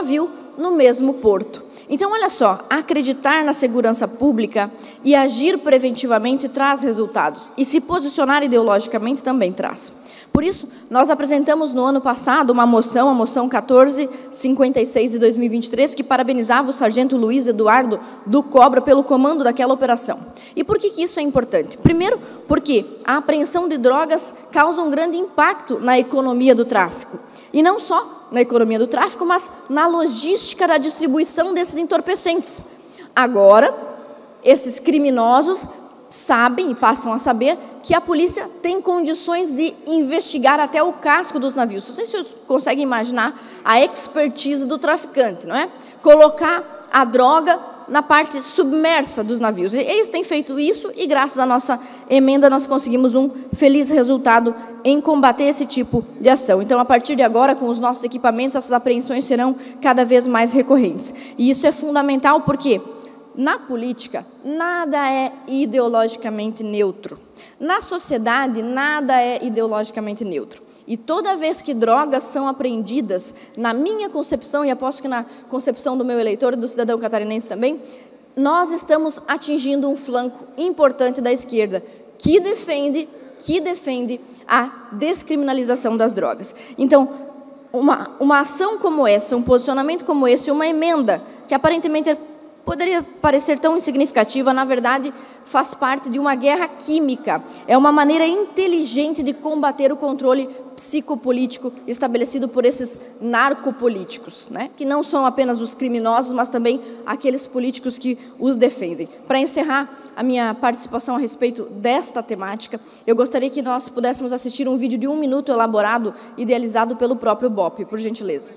Speaker 10: no mesmo porto. Então, olha só, acreditar na segurança pública e agir preventivamente traz resultados, e se posicionar ideologicamente também traz. Por isso, nós apresentamos no ano passado uma moção, a moção 1456 de 2023, que parabenizava o sargento Luiz Eduardo do Cobra pelo comando daquela operação. E por que isso é importante? Primeiro, porque a apreensão de drogas causa um grande impacto na economia do tráfico. E não só na economia do tráfico, mas na logística da distribuição desses entorpecentes. Agora, esses criminosos sabem e passam a saber que a polícia tem condições de investigar até o casco dos navios. Não sei se vocês conseguem imaginar a expertise do traficante, não é? Colocar a droga na parte submersa dos navios. Eles têm feito isso e, graças à nossa emenda, nós conseguimos um feliz resultado em combater esse tipo de ação. Então, a partir de agora, com os nossos equipamentos, essas apreensões serão cada vez mais recorrentes. E isso é fundamental porque na política, nada é ideologicamente neutro. Na sociedade, nada é ideologicamente neutro. E toda vez que drogas são apreendidas, na minha concepção, e aposto que na concepção do meu eleitor e do cidadão catarinense também, nós estamos atingindo um flanco importante da esquerda, que defende a descriminalização das drogas. Então, uma ação como essa, um posicionamento como esse, uma emenda que aparentemente poderia parecer tão insignificativa, na verdade, faz parte de uma guerra química. É uma maneira inteligente de combater o controle psicopolítico estabelecido por esses narcopolíticos, né? Que não são apenas os criminosos, mas também aqueles políticos que os defendem. Para encerrar a minha participação a respeito desta temática, eu gostaria que nós pudéssemos assistir um vídeo de 1 minuto elaborado, idealizado pelo próprio BOPE, por gentileza.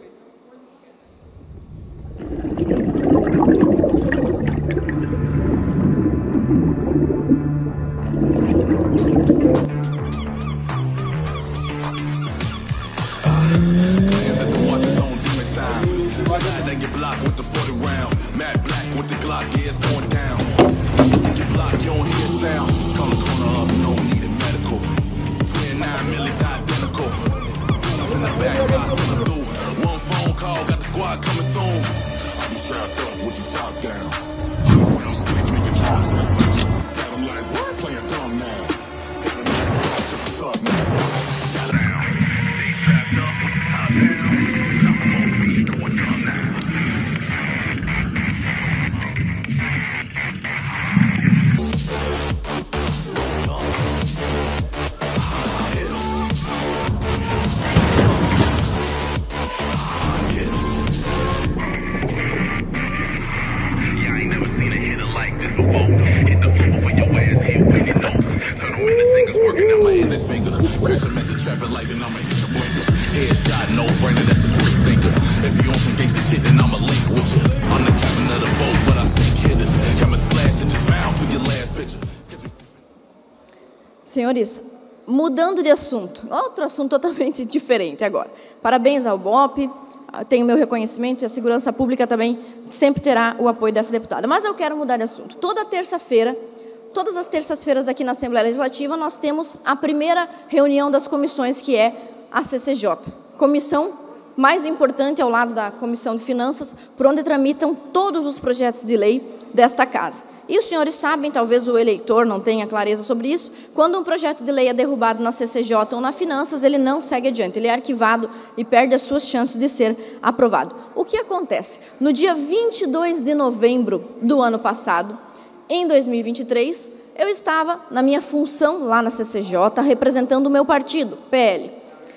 Speaker 10: Senhores, mudando de assunto, outro assunto totalmente diferente agora. Parabéns ao BOPE, tenho meu reconhecimento e a segurança pública também sempre terá o apoio dessa deputada. Mas eu quero mudar de assunto. Toda terça-feira, todas as terças-feiras aqui na Assembleia Legislativa, nós temos a primeira reunião das comissões, que é a CCJ. Comissão mais importante ao lado da Comissão de Finanças, por onde tramitam todos os projetos de lei desta casa. E os senhores sabem, talvez o eleitor não tenha clareza sobre isso, quando um projeto de lei é derrubado na CCJ ou na Finanças, ele não segue adiante, ele é arquivado e perde as suas chances de ser aprovado. O que acontece? No dia 22 de novembro do ano passado, em 2023, eu estava na minha função lá na CCJ, representando o meu partido, PL.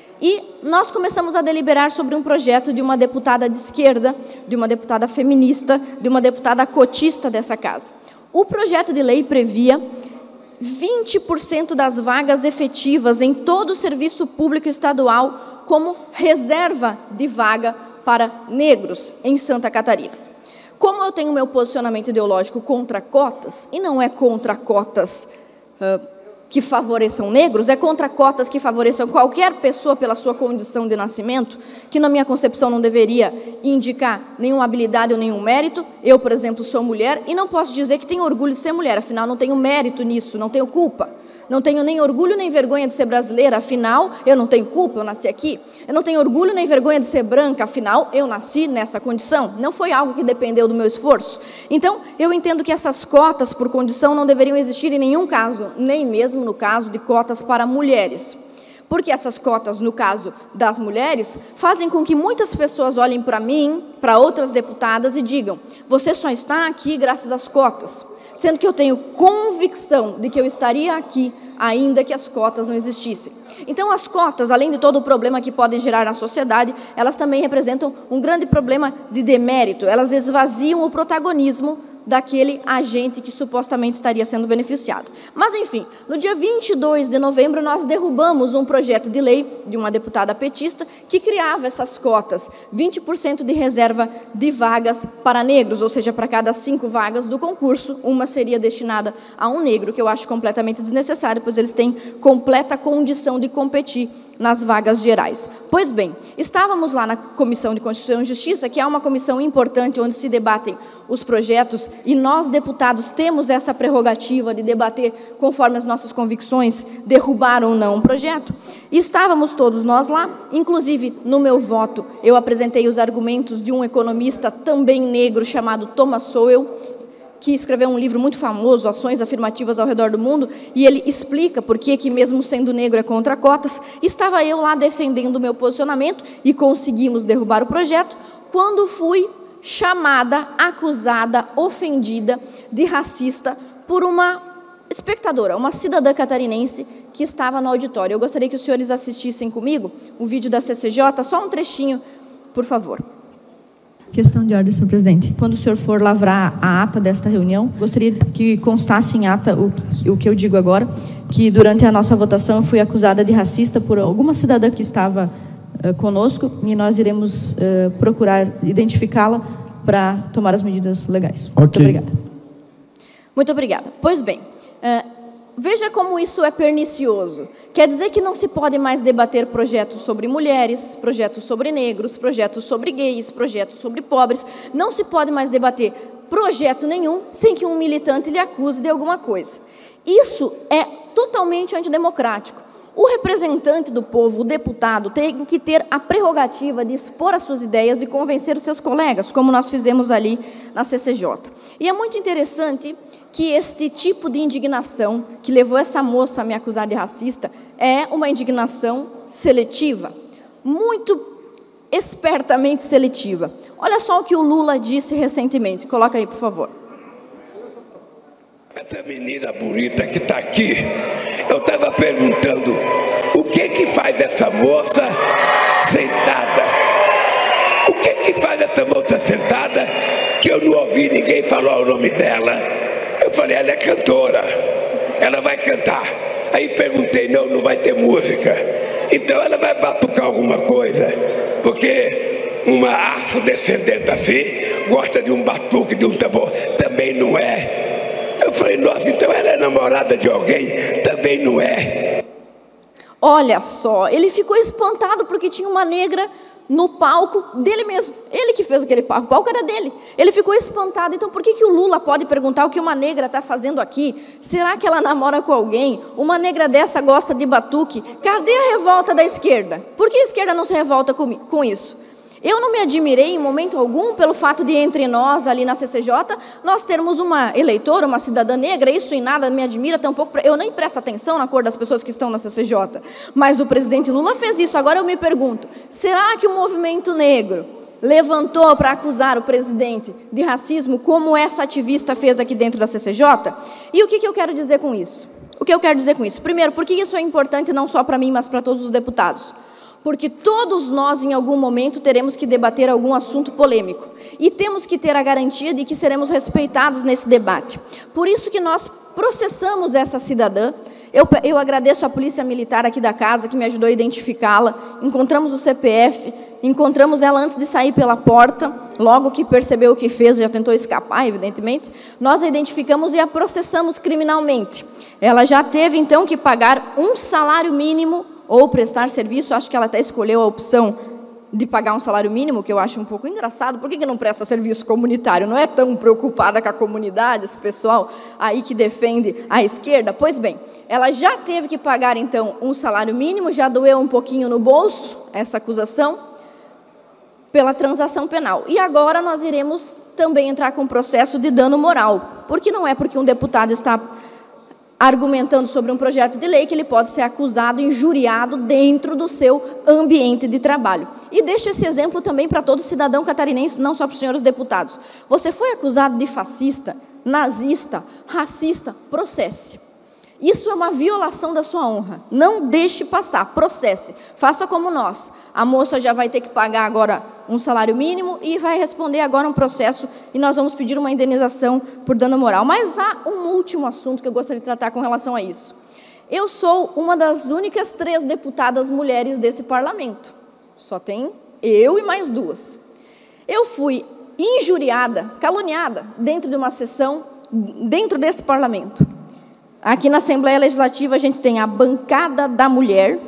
Speaker 10: E nós começamos a deliberar sobre um projeto de uma deputada de esquerda, de uma deputada feminista, de uma deputada cotista dessa casa. O projeto de lei previa 20% das vagas efetivas em todo o serviço público estadual como reserva de vaga para negros em Santa Catarina. Como eu tenho meu posicionamento ideológico contra cotas, e não é contra cotas que favoreçam negros, é contra cotas que favoreçam qualquer pessoa pela sua condição de nascimento, que na minha concepção não deveria indicar nenhuma habilidade ou nenhum mérito. Eu, por exemplo, sou mulher e não posso dizer que tenho orgulho de ser mulher, afinal não tenho mérito nisso, não tenho culpa. Não tenho nem orgulho nem vergonha de ser brasileira, afinal, eu não tenho culpa, eu nasci aqui. Eu não tenho orgulho nem vergonha de ser branca, afinal, eu nasci nessa condição. Não foi algo que dependeu do meu esforço. Então, eu entendo que essas cotas por condição não deveriam existir em nenhum caso, nem mesmo no caso de cotas para mulheres. Porque essas cotas, no caso das mulheres, fazem com que muitas pessoas olhem para mim, para outras deputadas e digam: você só está aqui graças às cotas. Sendo que eu tenho convicção de que eu estaria aqui ainda que as cotas não existissem. Então, as cotas, além de todo o problema que podem gerar na sociedade, elas também representam um grande problema de demérito. Elas esvaziam o protagonismo daquele agente que supostamente estaria sendo beneficiado. Mas, enfim, no dia 22 de novembro, nós derrubamos um projeto de lei de uma deputada petista que criava essas cotas, 20% de reserva de vagas para negros, ou seja, para cada 5 vagas do concurso, uma seria destinada a um negro, que eu acho completamente desnecessário, pois eles têm completa condição de competir nas vagas gerais. Pois bem, estávamos lá na Comissão de Constituição e Justiça, que é uma comissão importante onde se debatem os projetos, e nós, deputados, temos essa prerrogativa de debater conforme as nossas convicções, derrubar ou não um projeto. E estávamos todos nós lá, inclusive no meu voto, eu apresentei os argumentos de um economista também negro chamado Thomas Sowell, que escreveu um livro muito famoso, Ações Afirmativas ao Redor do Mundo, e ele explica por que mesmo sendo negro é contra cotas. Estava eu lá defendendo o meu posicionamento e conseguimos derrubar o projeto, quando fui chamada, acusada, ofendida de racista por uma espectadora, uma cidadã catarinense que estava no auditório. Eu gostaria que os senhores assistissem comigo o vídeo da CCJ, só um trechinho, por favor. Questão de ordem, senhor presidente. Quando o senhor for lavrar a ata desta reunião, gostaria que constasse em ata o que eu digo agora, que durante a nossa votação eu fui acusada de racista por alguma cidadã que estava conosco, e nós iremos procurar identificá-la para tomar as medidas legais. Okay. Muito obrigada. Muito obrigada. Pois bem, veja como isso é pernicioso. Quer dizer que não se pode mais debater projetos sobre mulheres, projetos sobre negros, projetos sobre gays, projetos sobre pobres. Não se pode mais debater projeto nenhum sem que um militante lhe acuse de alguma coisa. Isso é totalmente antidemocrático. O representante do povo, o deputado, tem que ter a prerrogativa de expor as suas ideias e convencer os seus colegas, como nós fizemos ali na CCJ. E é muito interessante que este tipo de indignação que levou essa moça a me acusar de racista é uma indignação seletiva, muito espertamente seletiva. Olha só o que o Lula disse recentemente. Coloca aí, por favor.
Speaker 11: Essa menina bonita que está aqui, eu estava perguntando o que faz essa moça sentada? O que faz essa moça sentada que eu não ouvi ninguém falar o nome dela? Eu falei, ela é cantora, ela vai cantar. Aí perguntei, não vai ter música. Então ela vai batucar alguma coisa, porque uma afrodescendente assim gosta de um batuque, de um tambor, também não é. Eu falei, nossa, então ela é namorada de alguém? Também não é.
Speaker 10: Olha só, ele ficou espantado porque tinha uma negra no palco dele mesmo. Ele que fez aquele palco, o palco era dele. Ele ficou espantado. Então, por que o Lula pode perguntar o que uma negra está fazendo aqui? Será que ela namora com alguém? Uma negra dessa gosta de batuque? Cadê a revolta da esquerda? Por que a esquerda não se revolta com isso? Eu não me admirei em momento algum pelo fato de, entre nós, ali na CCJ, nós termos uma eleitora, uma cidadã negra. Isso em nada me admira, tampouco. Eu nem presto atenção na cor das pessoas que estão na CCJ. Mas o presidente Lula fez isso. Agora eu me pergunto, será que o movimento negro levantou para acusar o presidente de racismo, como essa ativista fez aqui dentro da CCJ? E o que eu quero dizer com isso? O que eu quero dizer com isso? Primeiro, porque isso é importante não só para mim, mas para todos os deputados. Porque todos nós, em algum momento, teremos que debater algum assunto polêmico. E temos que ter a garantia de que seremos respeitados nesse debate. Por isso que nós processamos essa cidadã. Eu agradeço à Polícia Militar aqui da casa, que me ajudou a identificá-la. Encontramos o CPF, encontramos ela antes de sair pela porta. Logo que percebeu o que fez, já tentou escapar, evidentemente. Nós a identificamos e a processamos criminalmente. Ela já teve, então, que pagar um salário mínimo ou prestar serviço. Acho que ela até escolheu a opção de pagar um salário mínimo, que eu acho um pouco engraçado. Por que não presta serviço comunitário? Não é tão preocupada com a comunidade, esse pessoal aí que defende a esquerda? Pois bem, ela já teve que pagar, então, um salário mínimo, já doeu um pouquinho no bolso essa acusação, pela transação penal. E agora nós iremos também entrar com um processo de dano moral, porque não é porque um deputado está argumentando sobre um projeto de lei que ele pode ser acusado, injuriado dentro do seu ambiente de trabalho. E deixo esse exemplo também para todo cidadão catarinense, não só para os senhores deputados. Você foi acusado de fascista, nazista, racista, processe. Isso é uma violação da sua honra. Não deixe passar, processe. Faça como nós. A moça já vai ter que pagar agora um salário mínimo e vai responder agora um processo e nós vamos pedir uma indenização por dano moral. Mas há um último assunto que eu gostaria de tratar com relação a isso. Eu sou uma das únicas 3 deputadas mulheres desse parlamento. Só tem eu e mais 2. Eu fui injuriada, caluniada, dentro de uma sessão, dentro desse parlamento. Aqui na Assembleia Legislativa a gente tem a bancada da mulher,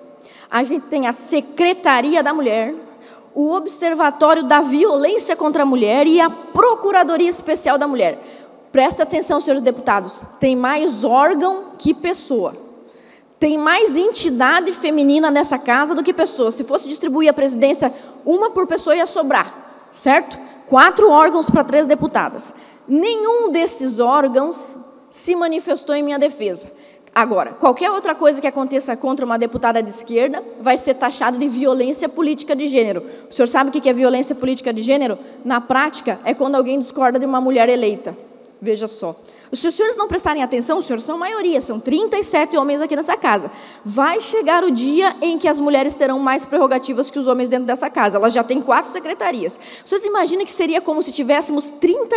Speaker 10: a gente tem a Secretaria da Mulher, o Observatório da Violência contra a Mulher e a Procuradoria Especial da Mulher. Presta atenção, senhores deputados, tem mais órgão que pessoa. Tem mais entidade feminina nessa casa do que pessoa. Se fosse distribuir a presidência, uma por pessoa ia sobrar, certo? 4 órgãos para 3 deputadas. Nenhum desses órgãos se manifestou em minha defesa. Agora, qualquer outra coisa que aconteça contra uma deputada de esquerda vai ser taxado de violência política de gênero. O senhor sabe o que é violência política de gênero? Na prática, é quando alguém discorda de uma mulher eleita. Veja só. Se os senhores não prestarem atenção, os senhores são maioria, são 37 homens aqui nessa casa. Vai chegar o dia em que as mulheres terão mais prerrogativas que os homens dentro dessa casa. Elas já têm 4 secretarias. Os senhores imaginam que seria como se tivéssemos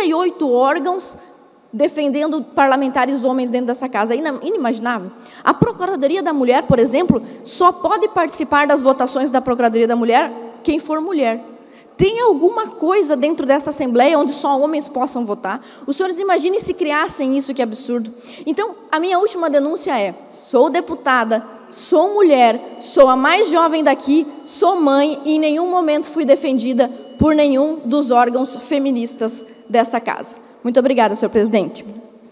Speaker 10: 38 órgãos defendendo parlamentares homens dentro dessa casa? Inimaginável. A Procuradoria da Mulher, por exemplo, só pode participar das votações da Procuradoria da Mulher quem for mulher. Tem alguma coisa dentro dessa Assembleia onde só homens possam votar? Os senhores imaginem se criassem isso, que absurdo. Então, a minha última denúncia é: sou deputada, sou mulher, sou a mais jovem daqui, sou mãe e em nenhum momento fui defendida por nenhum dos órgãos feministas dessa casa. Muito obrigada, senhor presidente.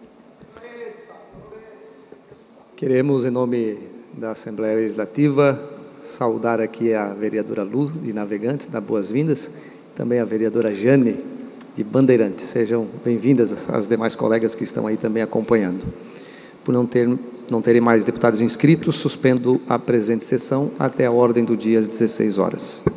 Speaker 6: Queremos, em nome da Assembleia Legislativa, saudar aqui a vereadora Lu, de Navegantes, dar boas-vindas, também a vereadora Jane, de Bandeirantes. Sejam bem-vindas as demais colegas que estão aí também acompanhando. Por não terem mais deputados inscritos, suspendo a presente sessão até a ordem do dia às 16 horas.